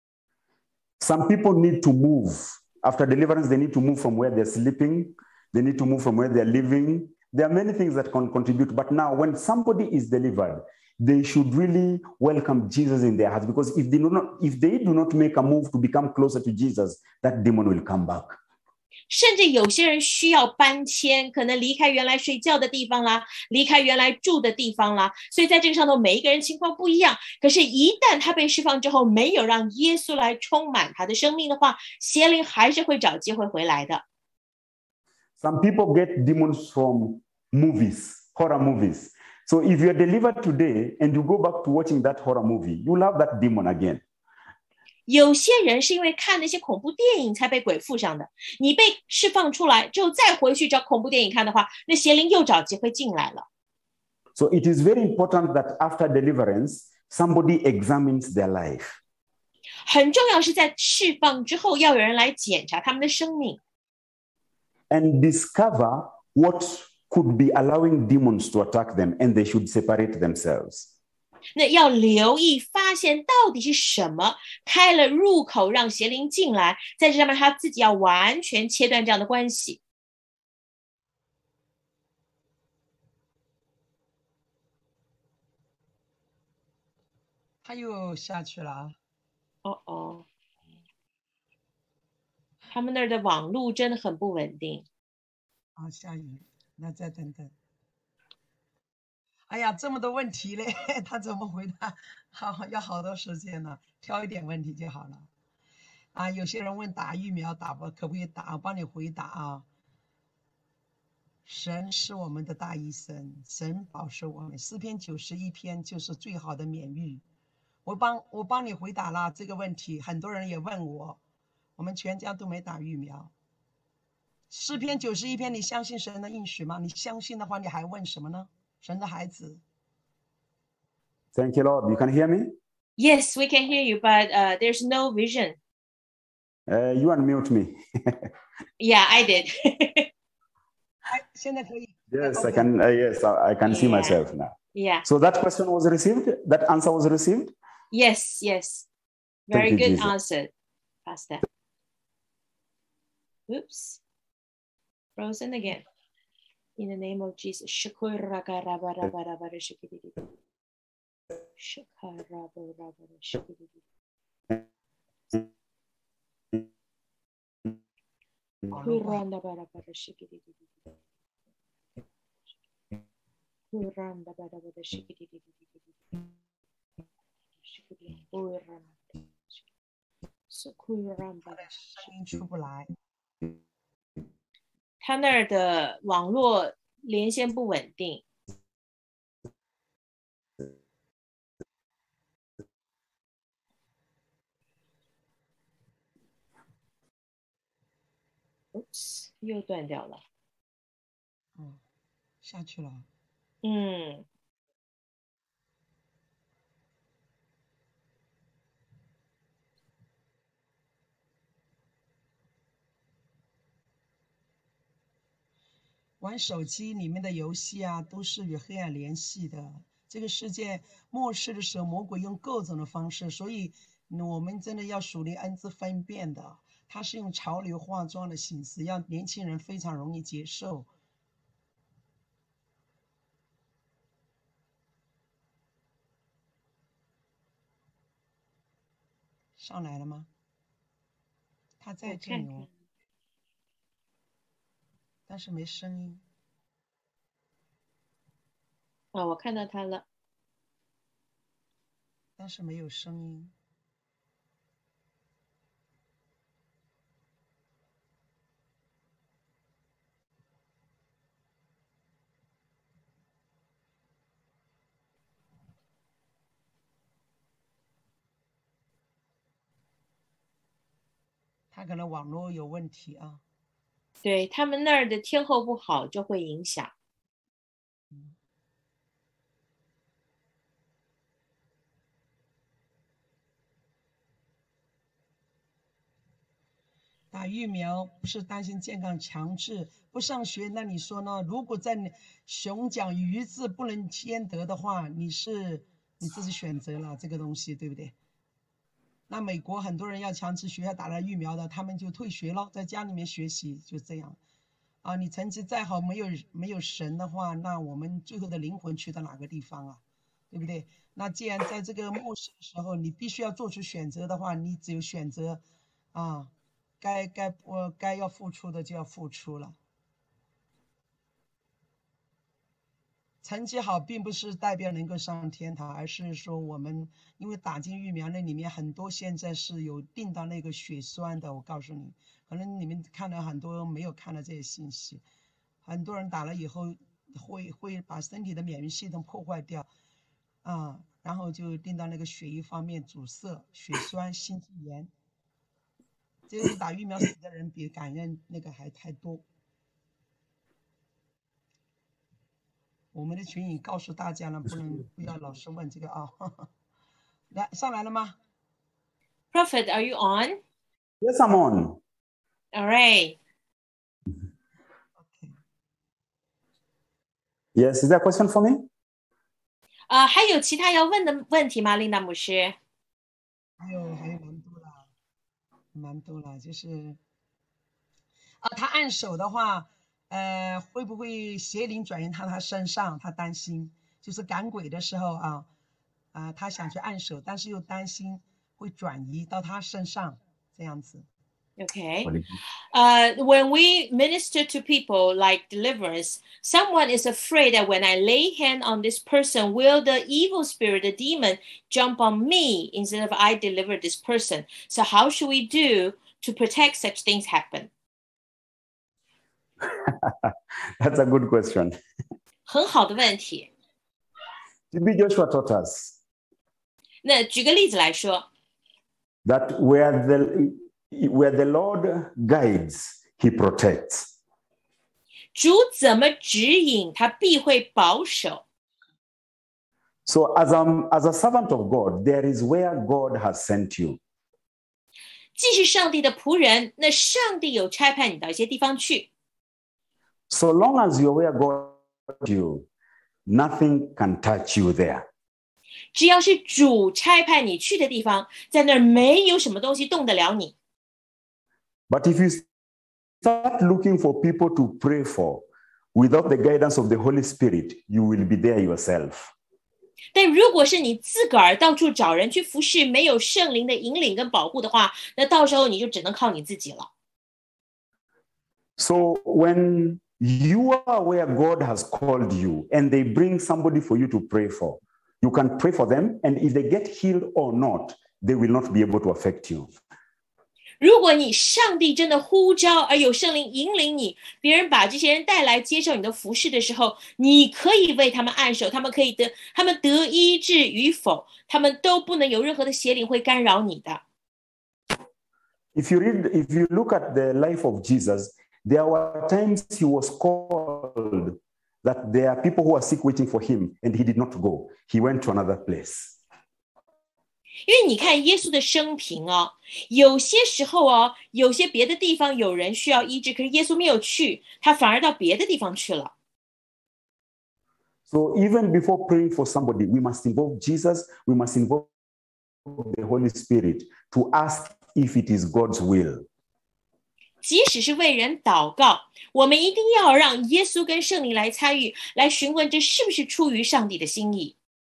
Some people need to move. After deliverance, they need to move from where they're sleeping. They need to move from where they're living. There are many things that can contribute. But now, when somebody is delivered, they should really welcome Jesus in their hearts, because if they do not make a move to become closer to Jesus, that demon will come back. 甚至有些人需要搬迁，可能离开原来睡觉的地方啦，离开原来住的地方啦，所以在这个上头每一个人情况不一样。可是一旦他被释放之后，没有让耶稣来充满他的生命的话，邪灵还是会找机会回来的。 Some people get demons from movies, horror movies. So if you're delivered today and you go back to watching that horror movie, you'll have that demon again. 有些人是因为看那些恐怖电影才被鬼附上的，你被释放出来之后再回去找恐怖电影看的话，那邪灵又找机会进来了。 So it is very important that after deliverance, somebody examines their life. 很重要是在释放之后，要有人来检查他们的生命。 and discover what could be allowing demons to attack them, and they should separate themselves. 那要留意发现到底是什么开了入口让邪灵进来，在这上面他自己要完全切断这样的关系。 他又下去了啊！ 哦，他们那儿的网路真的很不稳定。 啊，下雨，那再等等。哎呀，这么多问题嘞，他怎么回答？要好多时间呢，挑一点问题就好了。啊，有些人问打疫苗打不可不可以打？我帮你回答啊。神是我们的大医生，神保守我们。诗篇91篇就是最好的免疫。我帮你回答了这个问题，很多人也问我，我们全家都没打疫苗。诗篇91篇，你相信神的应许吗？你相信的话，你还问什么呢？神的孩子。 Thank you, Lord. You can hear me? Yes, we can hear you, but there's no vision. You unmute me. Yeah, I did. 现在可以。 Yes, I can. Yes, I can see myself now. Yeah. So that question was received. That answer was received. Yes. Very Thank you, good Jesus. answer, Pastor. Oops. Frozen again. In the name of Jesus. 声音出不来。 他那儿的网络连线不稳定。Oops， 又断掉了。 下去了。玩手机里面的游戏啊，都是与黑暗联系的。这个世界末世的时候，魔鬼用各种的方式，所以我们真的要属灵恩赐分辨的。他是用潮流化妆的形式，让年轻人非常容易接受。上来了吗？他在这里哦，但是没声音。 我看到他了， 但是没有声音。他可能网络有问题啊。 对，他们那儿的天候不好，就会影响。 打疫苗不是担心健康强制不上学，那你说呢？如果在熊掌鱼字不能兼得的话，你自己选择了这个东西，对不对？那美国很多人要强制学校打了疫苗的，他们就退学了，在家里面学习，就这样。啊，你成绩再好，没有神的话，那我们最后的灵魂去到哪个地方啊？对不对？那既然在这个末世的时候，你必须要做出选择的话，你只有选择，啊，该要付出的就要付出了。成绩好并不是代表能够上天堂，而是说我们因为打进疫苗那里面很多现在是有定到那个血栓的，我告诉你，可能你们看到很多没有看到这些信息，很多人打了以后会把身体的免疫系统破坏掉，啊，然后就定到那个血液方面阻塞、血栓、心肌炎，这个是打疫苗死的人比感染那个还多。我们的群影告诉大家了，不要老是问这个啊。来，上来了吗？ Prophet, are you on? Yes, I'm on. All right. Yes, is there a question for me? 还有其他要问的问题吗，琳达牧师？ 还有蛮多了，就是他按手的话，会不会邪灵转移到他身上？他担心，就是赶鬼的时候他想去按手，但是又担心会转移到他身上，这样子。 Okay. When we minister to people like deliverance, someone is afraid that when I lay hand on this person, will the evil spirit, the demon, jump on me instead of I deliver this person? So how should we do to protect such things happen? That's a good question. 很好的问题。 TB Joshua taught us 那举个例子来说 that where the Lord guides, he protects. 主怎么指引，他必会保守。 So as a servant of God, there is where God has sent you. 既是上帝的仆人，那上帝有差派你到一些地方去。 So long as you're where God sent you, nothing can touch you there. 只要是主差派你去的地方，在那儿没有什么东西动得了你。 But if you start looking for people to pray for without the guidance of the Holy Spirit, you will be there yourself. 但如果是你自个儿到处找人去服侍，没有圣灵的引领跟保护的话，那到时候你就只能靠你自己了。 So when you are where God has called you and they bring somebody for you to pray for, you can pray for them, and if they get healed or not, they will not be able to affect you. 如果你上帝真的呼召，而有圣灵引领你，别人把这些人带来接受你的服侍的时候，你可以为他们按手，他们得医治与否，他们都不能有任何的邪灵会干扰你的。 If you look at the life of Jesus, there were times he was called that there are people who are sick waiting for him, and he did not go. He went to another place. 因为你看耶稣的生平有些时候有些别的地方有人需要医治，可是耶稣没有去，他反而到别的地方去了。 So even before praying for somebody, we must involve Jesus, we must involve the Holy Spirit to ask if it is God's will. 即使是为人祷告，我们一定要让耶稣跟圣灵来参与，来询问这是不是出于上帝的心意。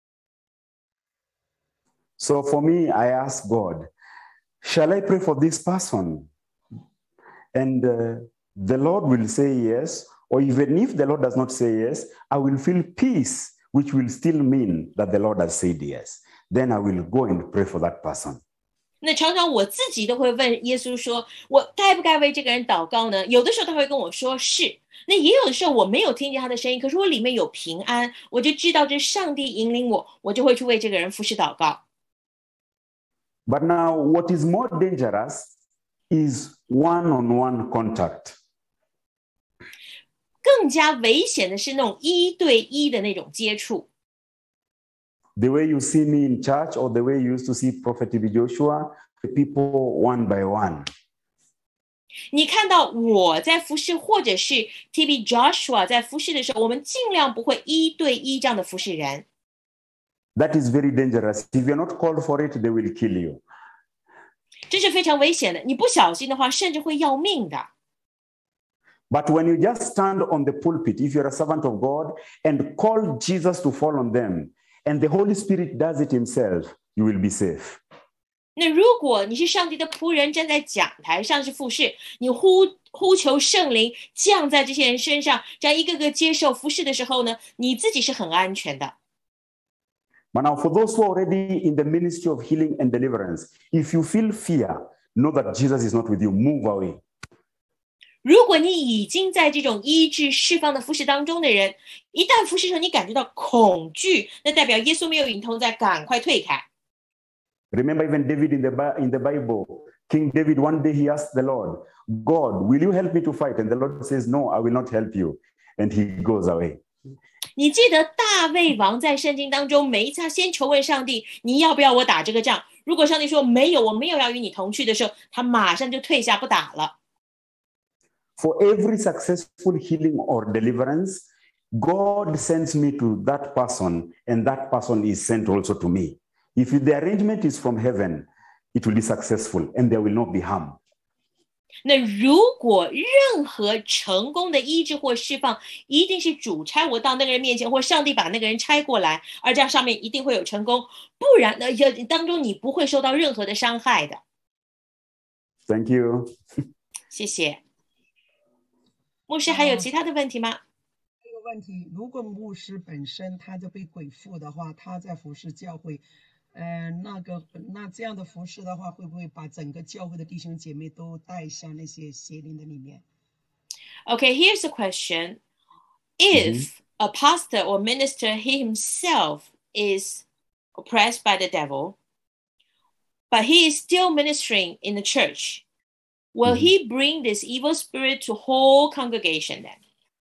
So for me, I ask God, shall I pray for this person? And the Lord will say yes, or even if the Lord does not say yes, I will feel peace, which will still mean that the Lord has said yes. Then I will go and pray for that person. 那常常我自己都会问耶稣说，我该不该为这个人祷告呢？有的时候他会跟我说是，那也有的时候我没有听见他的声音，可是我里面有平安，我就知道这上帝引领我，我就会去为这个人服侍祷告。 But now what is more dangerous is one-on-one contact. 更加危险的是那种一对一的那种接触。 The way you see me in church, or the way you used to see Prophet TB Joshua, the people one by one. 你看到我在服侍，或者是 TB Joshua 在服侍的时候，我们尽量不会一对一这样的服侍人。 That is very dangerous. If you're not called for it, they will kill you. 这是非常危险的，你不小心的话，甚至会要命的。 But when you just stand on the pulpit, if you're a servant of God, and call Jesus to fall on them, and the Holy Spirit does it himself, you will be safe. 那如果你是上帝的仆人，站在讲台上是服侍，你呼求圣灵降在这些人身上，这样一个个接受服侍的时候呢，你自己是很安全的。 But now for those who are already in the ministry of healing and deliverance, if you feel fear, know that Jesus is not with you. Move away. 如果你已经在这种医治释放的服侍当中的人，一旦服侍时你感觉到恐惧，那代表耶稣没有与你同在，赶快退开。 Remember even David in the Bible, King David, one day he asked the Lord, God, will you help me to fight? And the Lord says, no, I will not help you. And he goes away. 你记得大卫王在圣经当中每一次他先求问上帝，你要不要我打这个仗？ 如果上帝说没有，我没有要与你同去的时候，他马上就退下不打了。 For every successful healing or deliverance, God sends me to that person, and that person is sent also to me. If the arrangement is from heaven, it will be successful and there will not be harm. 那如果任何成功的医治或释放，一定是主差我到那个人面前，或上帝把那个人差过来，而这样上面一定会有成功，不然呢，当中你不会受到任何的伤害的。 Thank you. 谢谢。牧师还有其他的问题吗？ 这个问题，如果牧师本身他就被鬼附的话，他在服侍教会，那这样的服侍的话，会不会把整个教会的弟兄姐妹都带向那些邪灵的里面？ Okay, here's a question. If a pastor or minister he himself is oppressed by the devil, but he is still ministering in the church, will he bring this evil spirit to whole congregation then?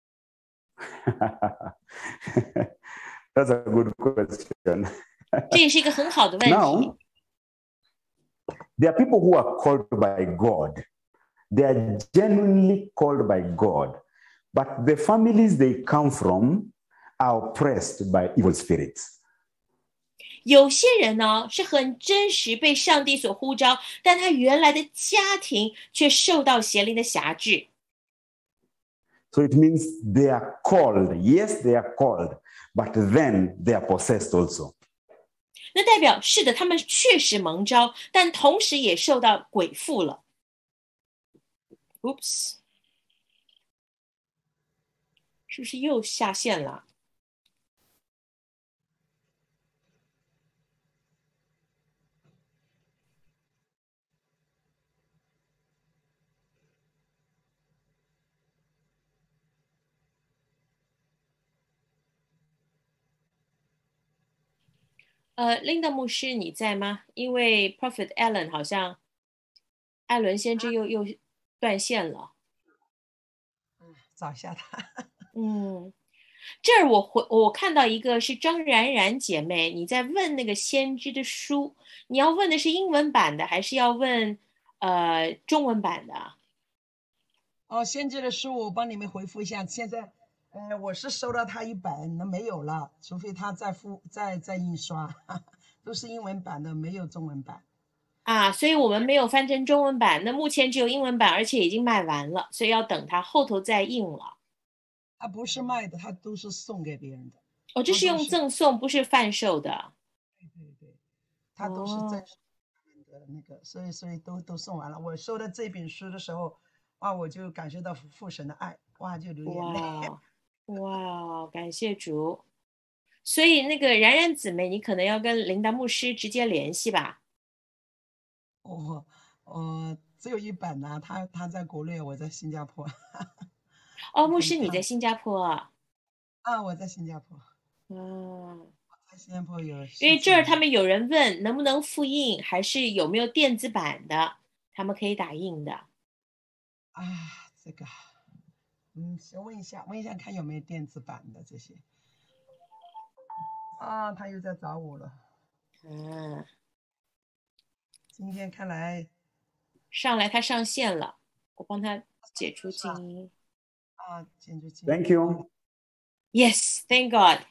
That's a good question. 这也是一个很好的问题。 Now, there are people who are called by God. They are genuinely called by God. But the families they come from are oppressed by evil spirits. 有些人呢是很真实被上帝所呼召，但他原来的家庭却受到邪灵的辖制。 So it means they are called. Yes, they are called. But then they are possessed also. 那代表是的，他们确实蒙召，但同时也受到鬼附了。Oops， 是不是又下线了？Linda 牧师你在吗？因为 Prophet Allen 好像艾伦先知又断线了。 找一下他。 这儿我看到一个是张冉冉姐妹，你在问那个先知的书，你要问的是英文版的，还是要问中文版的？ 哦，先知的书我帮你们回复一下。现在，我是收到他一本，那没有了，除非他再印刷，都是英文版的，没有中文版。 啊，所以我们没有翻成中文版，那目前只有英文版，而且已经卖完了，所以要等它后头再印了。 他不是卖的，他都是送给别人的。 哦，这是用赠送，不是贩售的。 对，他都是赠送的那个，所以都送完了。我收到这本书的时候，哇，我就感觉到父神的爱，哇，就流眼泪。 哇，感谢主。所以那个冉冉姊妹，你可能要跟琳达牧师直接联系吧。 只有一本呢，他在国内，我在新加坡。 哦，牧师你在新加坡啊？ 我在新加坡。在新加坡有。 因为这儿他们有人问能不能复印，还是有没有电子版的，他们可以打印的。 这个，先问一下看有没有电子版的这些。他又在找我了。今天看来上来他上线了，我帮他解除静音。 解除静音。 Thank you. Yes, thank God.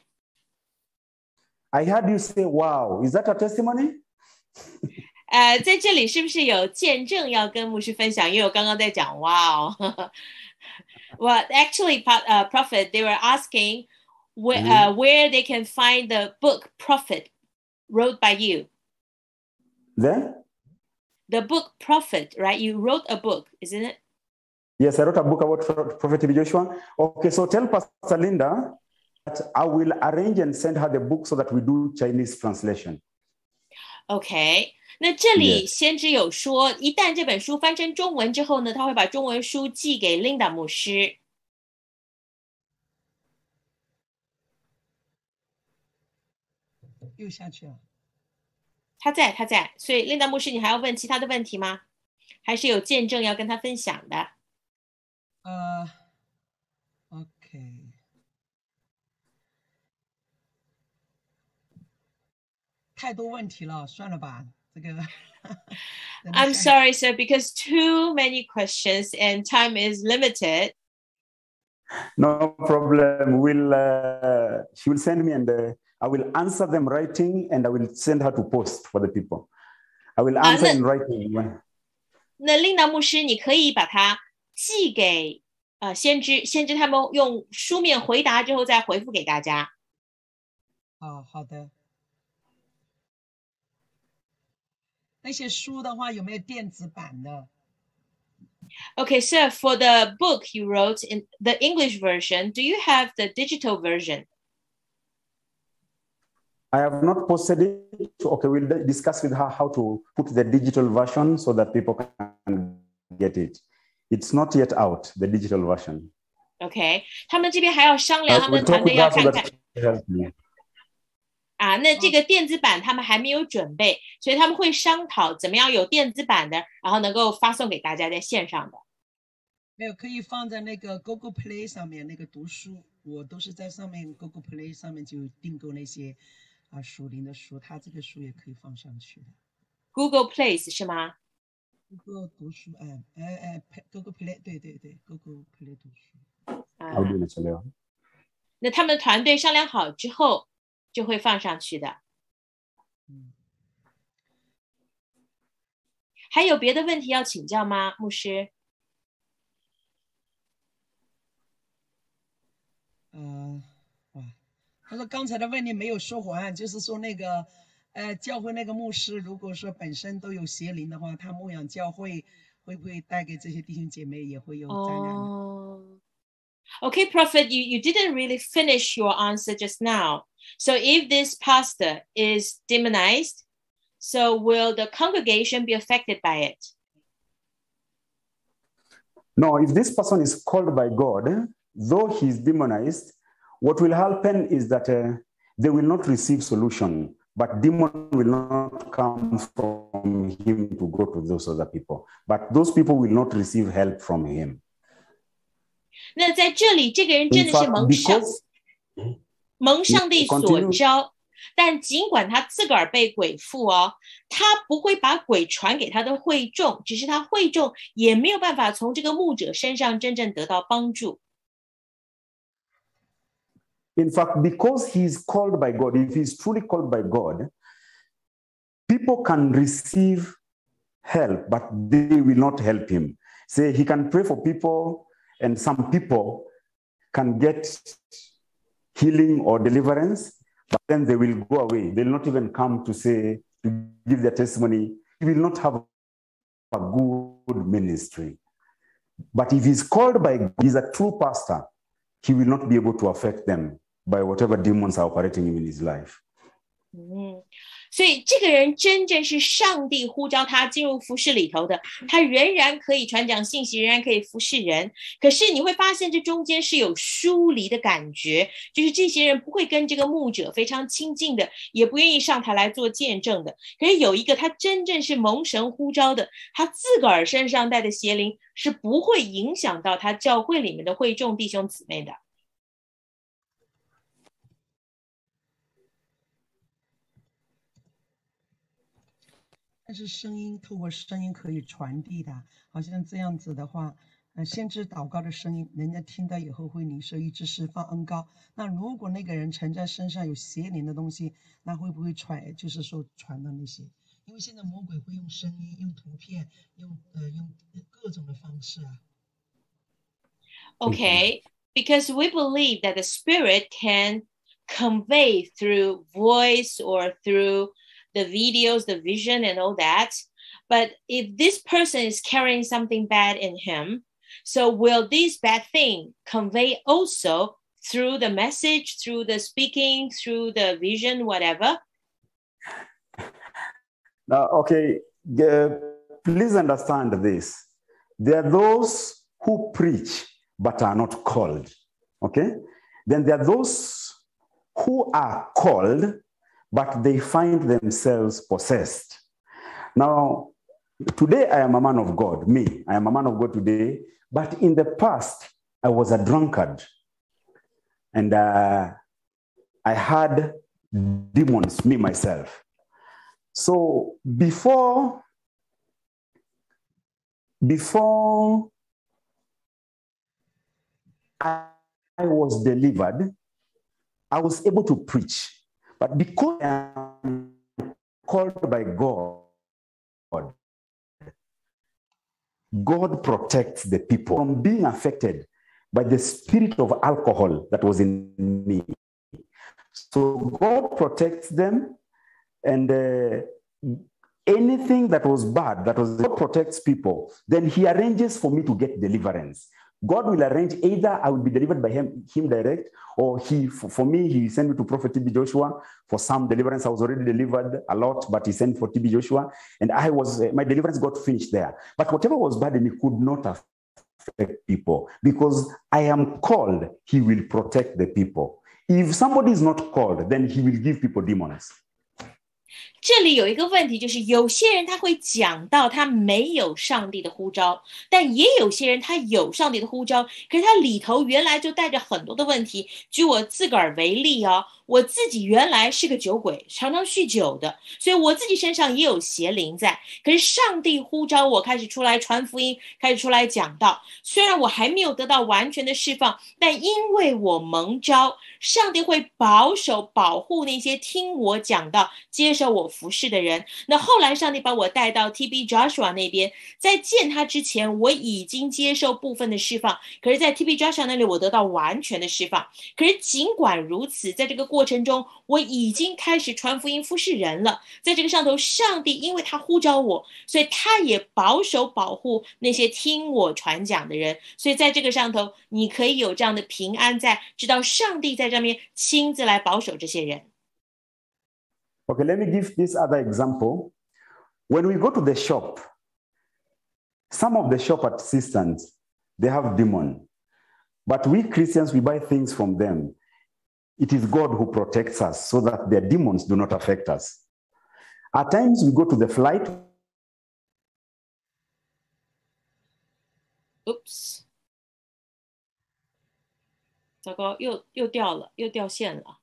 I heard you say, "Wow." Is that a testimony? 在这里是不是有见证要跟牧师分享？因为我刚刚在讲 Wow. Well, actually, Prophet, they were asking where they can find the book Prophet wrote by you. The book Prophet, right? You wrote a book, isn't it? Yes, I wrote a book about Prophet Joshua. Okay, so tell Pastor Linda that I will arrange and send her the book so that we do Chinese translation. OK， 那这里先知有说，一旦这本书翻成中文之后呢，他会把中文书寄给 Linda 牧师。 又下去了。 他在，所以 Linda 牧师，你还要问其他的问题吗？还是有见证要跟他分享的 ？OK， 太多问题了，算了吧。 这个 I'm sorry, sir, because too many questions and time is limited. No problem. She will send me and I will answer them writing and I will send her to post for the people. I will answer in writing. 那琳达牧师，你可以把它寄给先知他们用书面回答之后再回复给大家。 好的。那些书的话有没有电子版的？ Okay, sir, for the book you wrote in the English version, do you have the digital version? I have not posted it. Okay, we'll discuss with her how to put the digital version so that people can get it. It's not yet out, the digital version. Okay, 他们这边还要商量，他们团队要看看。那这个电子版他们还没有准备，所以他们会商讨怎么样有电子版的，然后能够发送给大家在线上的。 没有，可以放在那个 Google Play 上面那个读书，我都是在上面 Google Play 上面就订购那些属灵的书，它这个书也可以放上去的。 Google Play 是吗 ？Google 读书，Google Play， 对 ，Google Play 读书。 那他们团队商量好之后就会放上去的。还有别的问题要请教吗，牧师？ 他说刚才的问题没有说完，就是说那个教会那个牧师，如果说本身都有邪灵的话，他牧养教会会不会带给这些弟兄姐妹也会有灾难呢 ？Okay, Prophet, you didn't really finish your answer just now. So if this pastor is demonized, so will the congregation be affected by it? No, if this person is called by God, though he is demonized, what will happen is that they will not receive solution, but demon will not come from him to go to those other people. But those people will not receive help from him. 那在这里，这个人真的是蒙上帝所招，但尽管他自个儿被鬼附他不会把鬼传给他的会众，只是他会众也没有办法从这个牧者身上真正得到帮助。 In fact, because he is called by God, if he is truly called by God, people can receive help, but they will not help him. Say he can pray for people, and some people can get healing or deliverance, but then they will go away. They will not even come to give their testimony. He will not have a good ministry. But if he's called by God, he's a true pastor, he will not be able to affect them by whatever demons are operating in his life. 所以这个人真正是上帝呼召他进入服事里头的，他仍然可以传讲信息，仍然可以服事人。可是你会发现这中间是有疏离的感觉，就是这些人不会跟这个牧者非常亲近的，也不愿意上台来做见证的。可是有一个他真正是蒙神呼召的，他自个儿身上带的邪灵是不会影响到他教会里面的会众弟兄姊妹的。 但是声音透过声音可以传递的，好像这样子的话，先知祷告的声音，人家听到以后会领受医治释放恩膏。那如果那个人承在身上有邪灵的东西，那会不会就是说传到那些？因为现在魔鬼会用声音、用图片、用各种的方式啊。 Okay, because we believe that the spirit can convey through voice or through the videos, the vision, and all that. But if this person is carrying something bad in him, so will this bad thing convey also through the message, through the speaking, through the vision, whatever? Okay, please understand this. There are those who preach but are not called. Okay? Then there are those who are called but they find themselves possessed. Now, today I am a man of God. I am a man of God today. But in the past, I was a drunkard. And I had demons, me, myself. So before I was delivered, I was able to preach. But because I am called by God, God protects the people from being affected by the spirit of alcohol that was in me. So God protects them, and anything that was bad, God protects people, then he arranges for me to get deliverance. God will arrange, either I will be delivered by him direct, or for me, he sent me to Prophet TB Joshua for some deliverance. I was already delivered a lot, but he sent for TB Joshua, and my deliverance got finished there. But whatever was bad in me could not affect people, because I am called, he will protect the people. If somebody is not called, then he will give people demons. 这里有一个问题，就是有些人他会讲到他没有上帝的呼召，但也有些人他有上帝的呼召，可是他里头原来就带着很多的问题。举我自个儿为例啊，我自己原来是个酒鬼，常常酗酒的，所以我自己身上也有邪灵在。可是上帝呼召我开始出来传福音，开始出来讲道，虽然我还没有得到完全的释放，但因为我蒙召，上帝会保守保护那些听我讲道接受我服侍的人。那后来上帝把我带到 TB Joshua 那边，在见他之前我已经接受部分的释放，可是在 TB Joshua 那里我得到完全的释放。可是尽管如此，在这个过程中我已经开始传福音服侍人了。在这个上头，上帝因为他呼召我，所以他也保守保护那些听我传讲的人。所以在这个上头，你可以有这样的平安在，知道上帝在上面亲自来保守这些人。 Okay, let me give this other example. When we go to the shop, some of the shop assistants, they have demon. But we Christians, we buy things from them. It is God who protects us so that their demons do not affect us. At times we go to the flight. Oops. 糟糕，又掉了，又掉线了。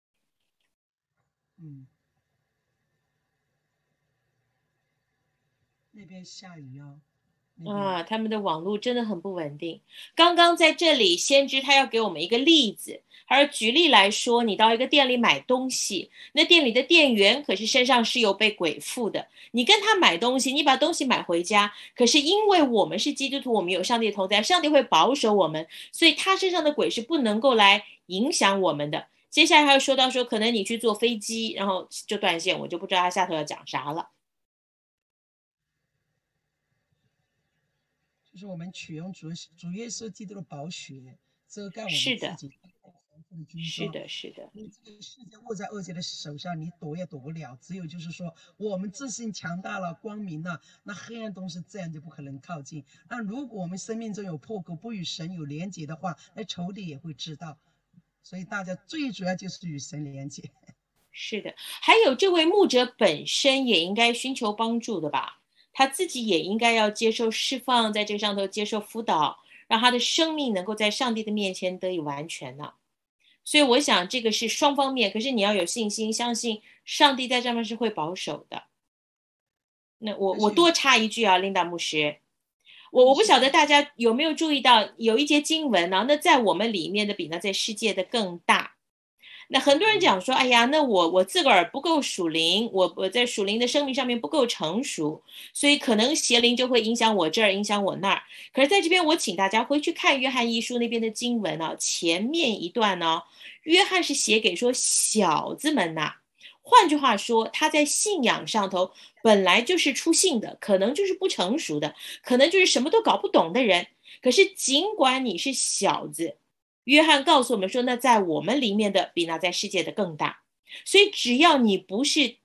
那边下雨哦。 他们的网络真的很不稳定。刚刚在这里，先知他要给我们一个例子，而举例来说，你到一个店里买东西，那店里的店员可是身上是有被鬼附的，你跟他买东西，你把东西买回家，可是因为我们是基督徒，我们有上帝同在，上帝会保守我们，所以他身上的鬼是不能够来影响我们的。接下来还要说到说，可能你去坐飞机，然后就断线，我就不知道他下头要讲啥了。 就是我们取用主耶稣基督的宝血遮盖我们自己的是的，是的。 你这个世界握在恶者的手上，你躲也躲不了。只有就是说，我们自信强大了、光明了，那黑暗东西自然就不可能靠近。那如果我们生命中有破口，不与神有连结的话，那仇敌也会知道。所以大家最主要就是与神连结。 是的，还有这位牧者本身也应该寻求帮助的吧？他自己也应该要接受释放，在这个上头接受辅导，让他的生命能够在上帝的面前得以完全呢。所以我想这个是双方面，可是你要有信心，相信上帝在上面是会保守的。那我多插一句啊，琳达牧师，我不晓得大家有没有注意到有一节经文呢，那在我们里面的比那在世界的更大。那很多人讲说，哎呀，那我自个儿不够属灵，我在属灵的生命上面不够成熟，所以可能邪灵就会影响我这儿，影响我那儿。可是在这边我请大家回去看约翰一书那边的经文啊，前面一段呢，约翰是写给说小子们呐，换句话说，他在信仰上头本来就是出信的，可能就是不成熟的，可能就是什么都搞不懂的人。可是尽管你是小子，约翰告诉我们说，那在我们里面的比那在世界的更大。所以只要你不是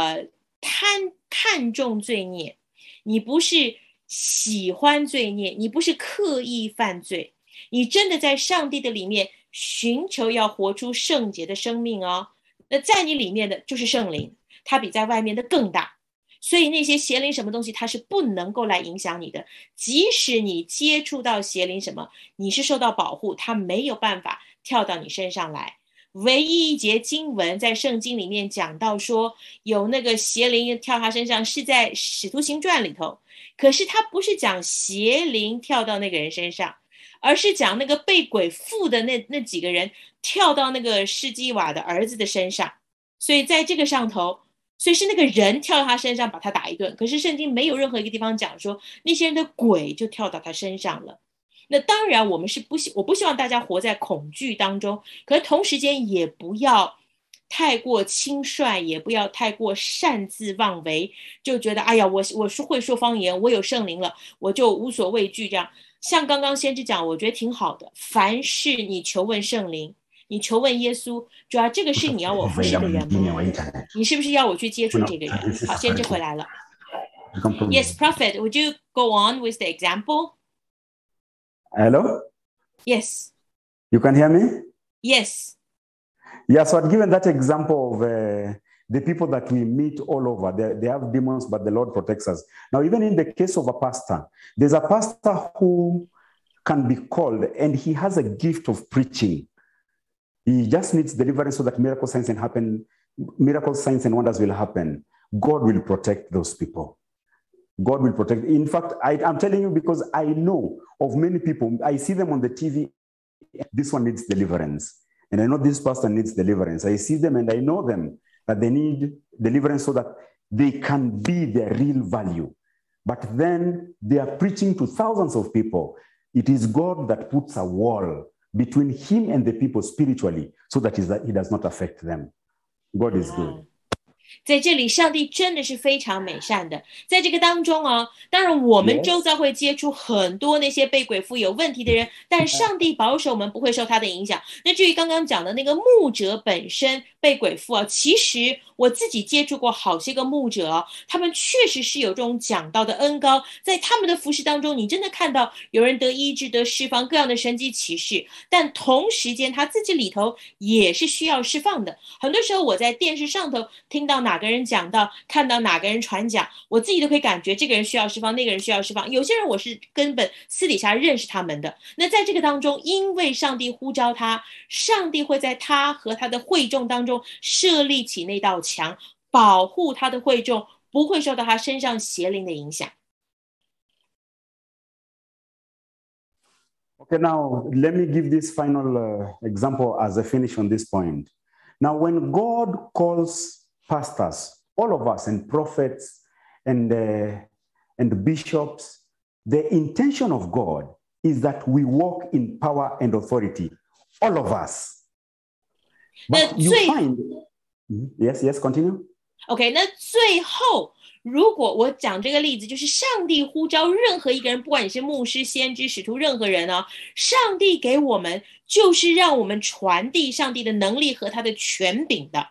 看重罪孽，你不是喜欢罪孽，你不是刻意犯罪，你真的在上帝的里面寻求要活出圣洁的生命哦，那在你里面的就是圣灵，它比在外面的更大。所以那些邪灵什么东西它是不能够来影响你的，即使你接触到邪灵什么，你是受到保护，它没有办法跳到你身上来。 唯一一节经文在圣经里面讲到说有那个邪灵跳他身上，是在使徒行传里头，可是他不是讲邪灵跳到那个人身上，而是讲那个被鬼附的那几个人跳到那个施基瓦的儿子的身上，所以在这个上头，所以是那个人跳到他身上把他打一顿，可是圣经没有任何一个地方讲说那些人的鬼就跳到他身上了。那当然我不希望大家活在恐惧当中，可是同时间也不要太过轻率，也不要太过擅自妄为，就觉得哎呀我会说方言，我有圣灵了，我就无所畏惧。这样像刚刚先知讲，我觉得挺好的，凡事你求问圣灵，你求问耶稣，主要这个是你要我服侍的人吗？你是不是要我去接触这个人？好，先知回来了。Yes, Prophet, would you go on with the example? Hello? Yes. You can hear me? Yes. Yeah, so I'd given that example of the people that we meet all over. They have demons, but the Lord protects us. Now, even in the case of a pastor, there's a pastor who can be called, and he has a gift of preaching. He just needs deliverance so that miracles, signs, and wonders will happen. God will protect those people. God will protect. In fact, I'm telling you because I know of many people. I see them on the TV. This one needs deliverance. And I know this person needs deliverance. I see them and I know them that they need deliverance so that they can be their real value. But then they are preaching to thousands of people. It is God that puts a wall between him and the people spiritually so that he does not affect them. God is good. 在这里上帝真的是非常美善的，在这个当中当然我们周遭会接触很多那些被鬼附有问题的人，但上帝保守我们不会受他的影响。那至于刚刚讲的那个牧者本身被鬼附其实我自己接触过好些个牧者他们确实是有这种讲道的恩膏，在他们的服事当中你真的看到有人得医治得释放各样的神迹奇事，但同时间他自己里头也是需要释放的。很多时候我在电视上头听到哪个人讲到，看到哪个人传讲，我自己都可以感觉这个人需要释放，那个人需要释放。有些人我是根本私底下认识他们的，那在这个当中因为上帝呼召他，上帝会在他和他的会众当中设立起那道墙，保护他的会众不会受到他身上邪灵的影响。 Okay, now let me give this final example as a finish on this point. Now, when God calls pastors, all of us, and prophets, and bishops, the intention of God is that we walk in power and authority, all of us. But you find, yes, continue. Okay, 那最后如果我讲这个例子，就是上帝呼召任何一个人，不管你是牧师、先知、使徒，任何人上帝给我们就是让我们传递上帝的能力和他的权柄的。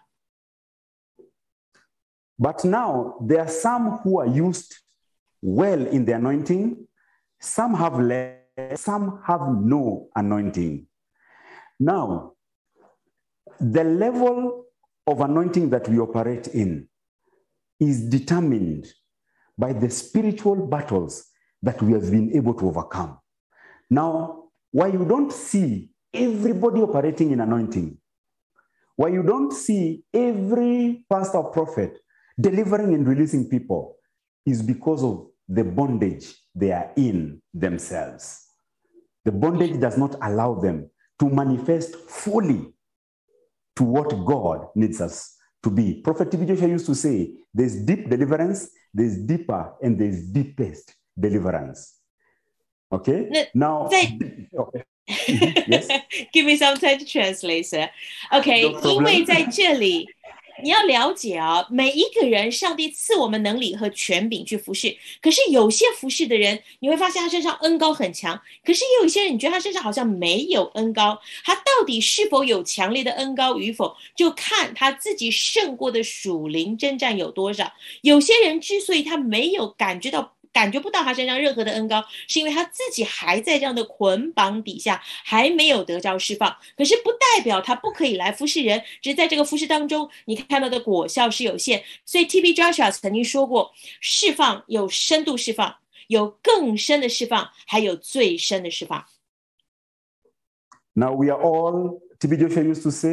But now there are some who are used well in the anointing, some have less, some have no anointing. Now, the level of anointing that we operate in is determined by the spiritual battles that we have been able to overcome. Now, why you don't see everybody operating in anointing, why you don't see every pastor or prophet delivering and releasing people, is because of the bondage they are in themselves. The bondage does not allow them to manifest fully to what God needs us to be. Prophet T.B. Joshua used to say, there's deep deliverance, there's deeper, and there's deepest deliverance. Okay? Now, okay. Yes? Give me some time to translate, sir. Okay, 因为在这里你要了解每一个人上帝赐我们能力和权柄去服侍，可是有些服侍的人你会发现他身上恩膏很强，可是也有一些人你觉得他身上好像没有恩膏，他到底是否有强烈的恩膏与否，就看他自己胜过的属灵征战有多少。有些人之所以他没有感觉不到他身上任何的恩膏，是因为他自己还在这样的捆绑底下，还没有得着释放。可是不代表他不可以来服侍人，只是在这个服侍当中你看到的果效是有限。所以 T.B. Joshua 曾经说过，释放有深度释放，有更深的释放，还有最深的释放。 Now we are all, T.B. Joshua used to say,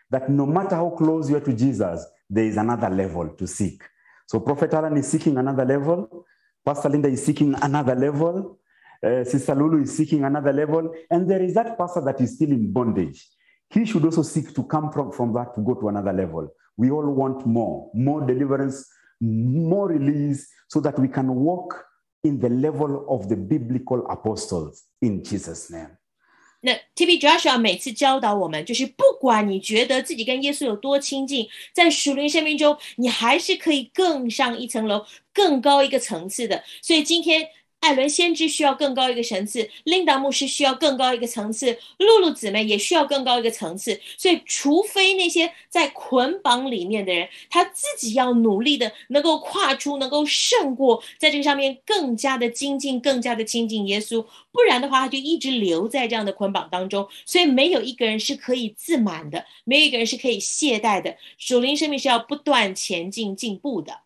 that no matter how close you are to Jesus, there is another level to seek. So Prophet Alan is seeking another level. Pastor Linda is seeking another level. Sister Lulu is seeking another level. And there is that pastor that is still in bondage. He should also seek to come from that to go to another level. We all want more deliverance, more release, so that we can walk in the level of the biblical apostles in Jesus' name. 那 TB Joshua 每次教导我们，就是不管你觉得自己跟耶稣有多亲近，在属灵生命中，你还是可以更上一层楼，更高一个层次的。所以今天艾伦先知需要更高一个层次，琳达牧师需要更高一个层次，露露姊妹也需要更高一个层次。所以除非那些在捆绑里面的人，他自己要努力的能够跨出，能够胜过，在这个上面更加的精进，更加的亲近耶稣，不然的话他就一直留在这样的捆绑当中。所以没有一个人是可以自满的，没有一个人是可以懈怠的，属灵生命是要不断前进进步的。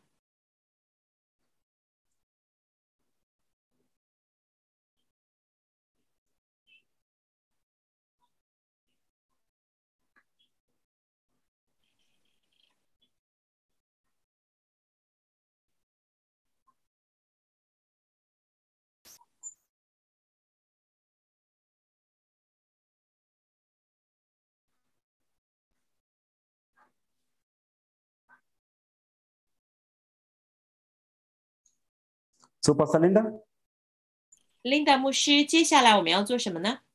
So Pastor Linda? Linda 牧师，接下来我们要做什么呢？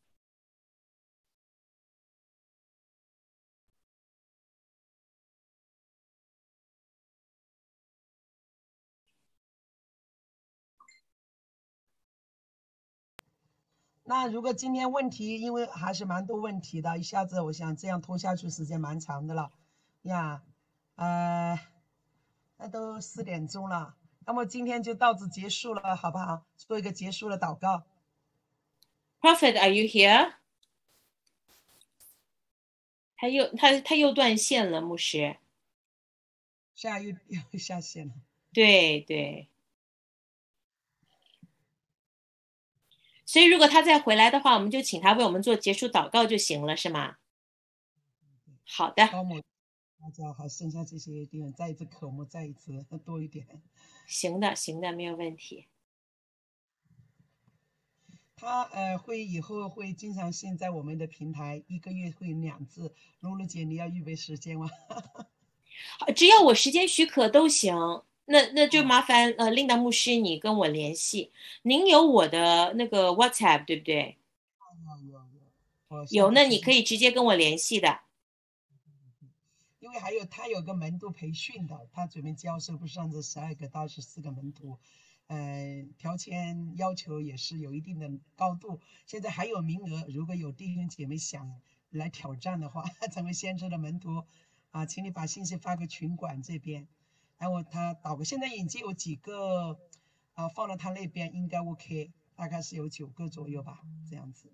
那如果今天问题，因为还是蛮多问题的，一下子我想这样拖下去时间蛮长的了呀。那都4点钟了，那么今天就到此结束了，好不好？做一个结束的祷告。 Prophet, are you here? 他又断线了，牧师。 又下线了。 对对。所以如果他再回来的话，我们就请他为我们做结束祷告就行了，是吗？好的。 大家还剩下这些地方，再一次口目，再一次多一点。 行的，行的，没有问题。 他以后会经常性在我们的平台，1个月会2次。露露姐，你要预备时间吗？ 只要我时间许可都行。那就麻烦琳达牧师你跟我联系。您有我的那个 WhatsApp 对不对？有，那你可以直接跟我联系的。 因为他有个门徒培训的，他准备教授不上这12个到14个门徒，条件要求也是有一定的高度。现在还有名额，如果有弟兄姐妹想来挑战的话，成为先知的门徒啊，请你把信息发给群管这边。然后他祷告，现在已经有几个放到他那边应该 OK， 大概是有9个左右吧，这样子。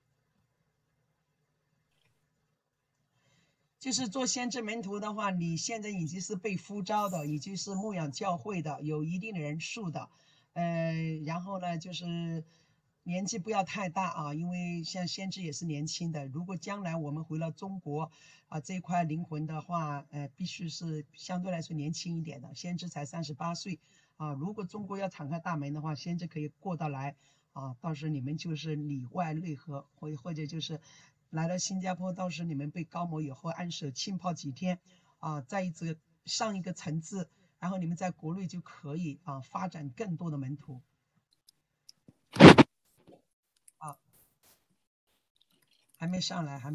就是做先知门徒的话，你现在已经是被呼召的，已经是牧养教会的，有一定的人数的，然后呢，就是年纪不要太大啊，因为像先知也是年轻的。如果将来我们回到中国这一块灵魂的话，必须是相对来说年轻一点的，先知才38岁啊。如果中国要敞开大门的话，先知可以过得来啊，到时你们就是里外内合，或者就是来到新加坡，到时你们被高摩以后按手浸泡几天啊，再一次上一个层次，然后你们在国内就可以发展更多的门徒。还没上来。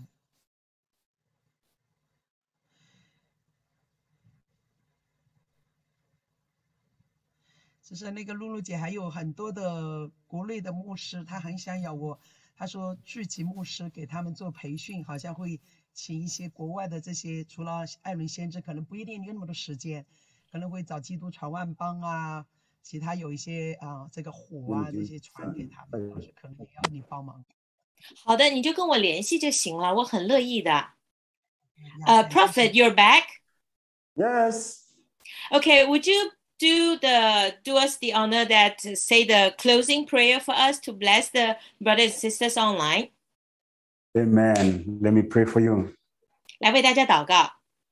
其实那个露露姐还有很多的国内的牧师，她很想要我，她说聚集牧师给他们做培训，好像会请一些国外的这些，除了艾伦先知，可能不一定有那么多时间，可能会找基督传万邦啊，其他有一些这个火啊这些传给他们，到时可能也要你帮忙。 好的，你就跟我联系就行了，我很乐意的。Prophet, you're back? Yes. Okay, would you do us the honor that say the closing prayer for us to bless the brothers and sisters online? Amen. Let me pray for you. 来为大家祷告。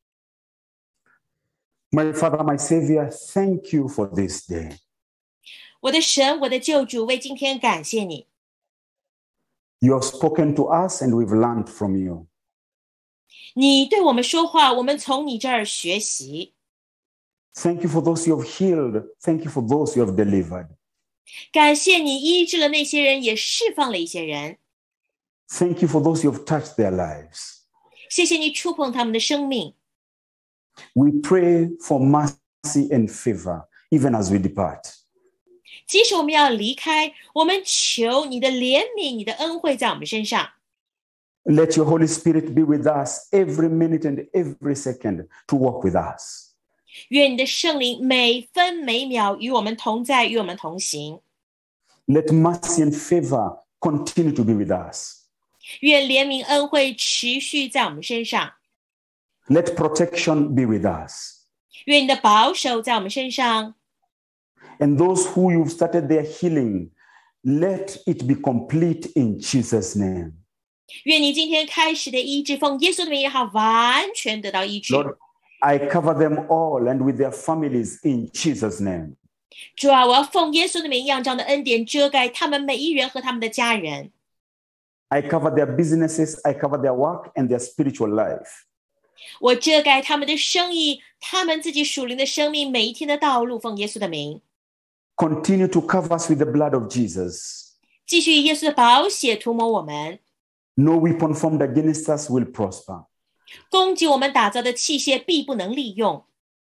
My Father, my Savior, thank you for this day. 我的神，我的救主，为今天感谢你。 You have spoken to us and we've learned from you. 你对我们说话，我们从你这儿学习。 Thank you for those you have healed. Thank you for those you have delivered. 感谢你医治了那些人，也释放了一些人。 Thank you for those you have touched their lives. 谢谢你触碰他们的生命。 We pray for mercy and favor even as we depart. 即使我们要离开，我们求你的怜悯，你的恩惠在我们身上。 Let your Holy Spirit be with us every minute and every second to walk with us. 愿你的圣灵每分每秒与我们同在，与我们同行。 Let mercy and favor continue to be with us. 愿怜悯恩惠持续在我们身上。 Let protection be with us. 愿你的保守在我们身上。 And those who you've started their healing, let it be complete in Jesus' name. 愿你今天开始的医治，奉耶稣的名也好，完全得到医治。 Lord, I cover them all and with their families in Jesus' name. 主啊，我要奉耶稣的名，样这样的恩典遮盖他们每一人和他们的家人。 I cover their businesses, I cover their work and their spiritual life. 我遮盖他们的生意，他们自己属灵的生命，每一天的道路，奉耶稣的名。 Continue to cover us with the blood of Jesus. 继续以耶稣的宝血涂抹我们。 No weapon formed against us will prosper. 攻击我们打造的器械必不能利用。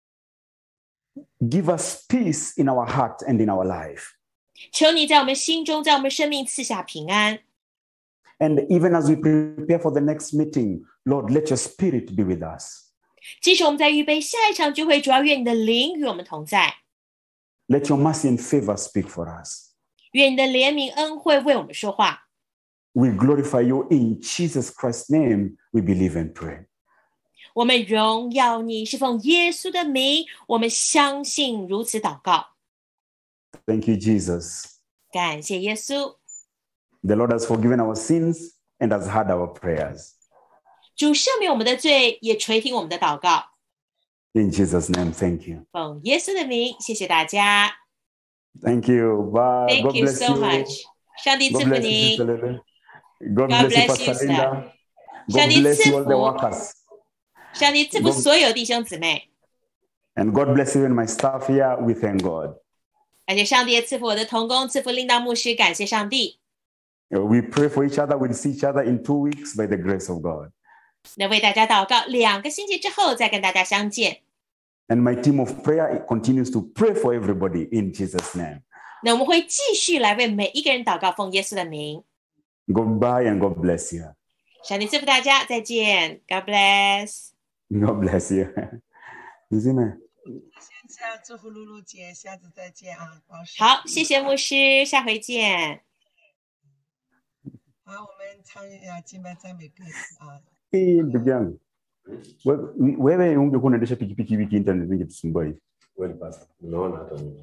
Give us peace in our heart and in our life. 求你在我们心中，在我们生命赐下平安。 And even as we prepare for the next meeting, Lord, let your spirit be with us. 即使我们在预备下一场聚会，主要愿你的灵与我们同在。 Let your mercy and favor speak for us. 愿你的怜悯恩惠为我们说话。 We glorify you in Jesus Christ's name. We believe and pray. 我们荣耀你，是奉耶稣的名，我们相信如此祷告。 Thank you, Jesus. 感谢耶稣。 The Lord has forgiven our sins and has heard our prayers. 主赦免我们的罪，也垂听我们的祷告。 In Jesus' name, thank you. 奉耶稣的名，谢谢大家。 Thank you. Bye. Thank God you bless so you. much. 上帝 God 赐福 bless you, 您 Sister。Lily. God God bless you, bless Pastor you, sir. Linda. 上 God 帝 bless 赐 you, all the 福， workers. 上帝赐福所有弟兄姊妹， And God bless you and my staff here. We thank God. 而且上帝也赐福我的同工，赐福令到牧师，感谢上帝。 We pray for each other. We'll see each other in 2 weeks by the grace of God. 那为大家祷告，2个星期之后再跟大家相见。 And my team of prayer continues to pray for everybody in Jesus' name. 那我们会继续来为每一个人祷告，奉耶稣的名。 Goodbye and God bless you. 上帝赐福大家，再见 ，God bless。 God bless you. 你是吗？ 先这样祝福露露姐，下次再见啊，保守。 好，谢谢牧师，下回见。 好，我们唱一下敬拜赞美歌词啊。 Ndugu yangu, wewe ungekuwa unaendesha pikipiki wiki internet ingetusumbua hivi. Kweli basi, unaona hata mimi.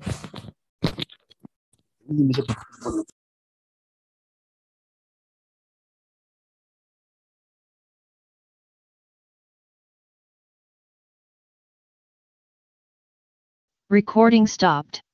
Recording stopped.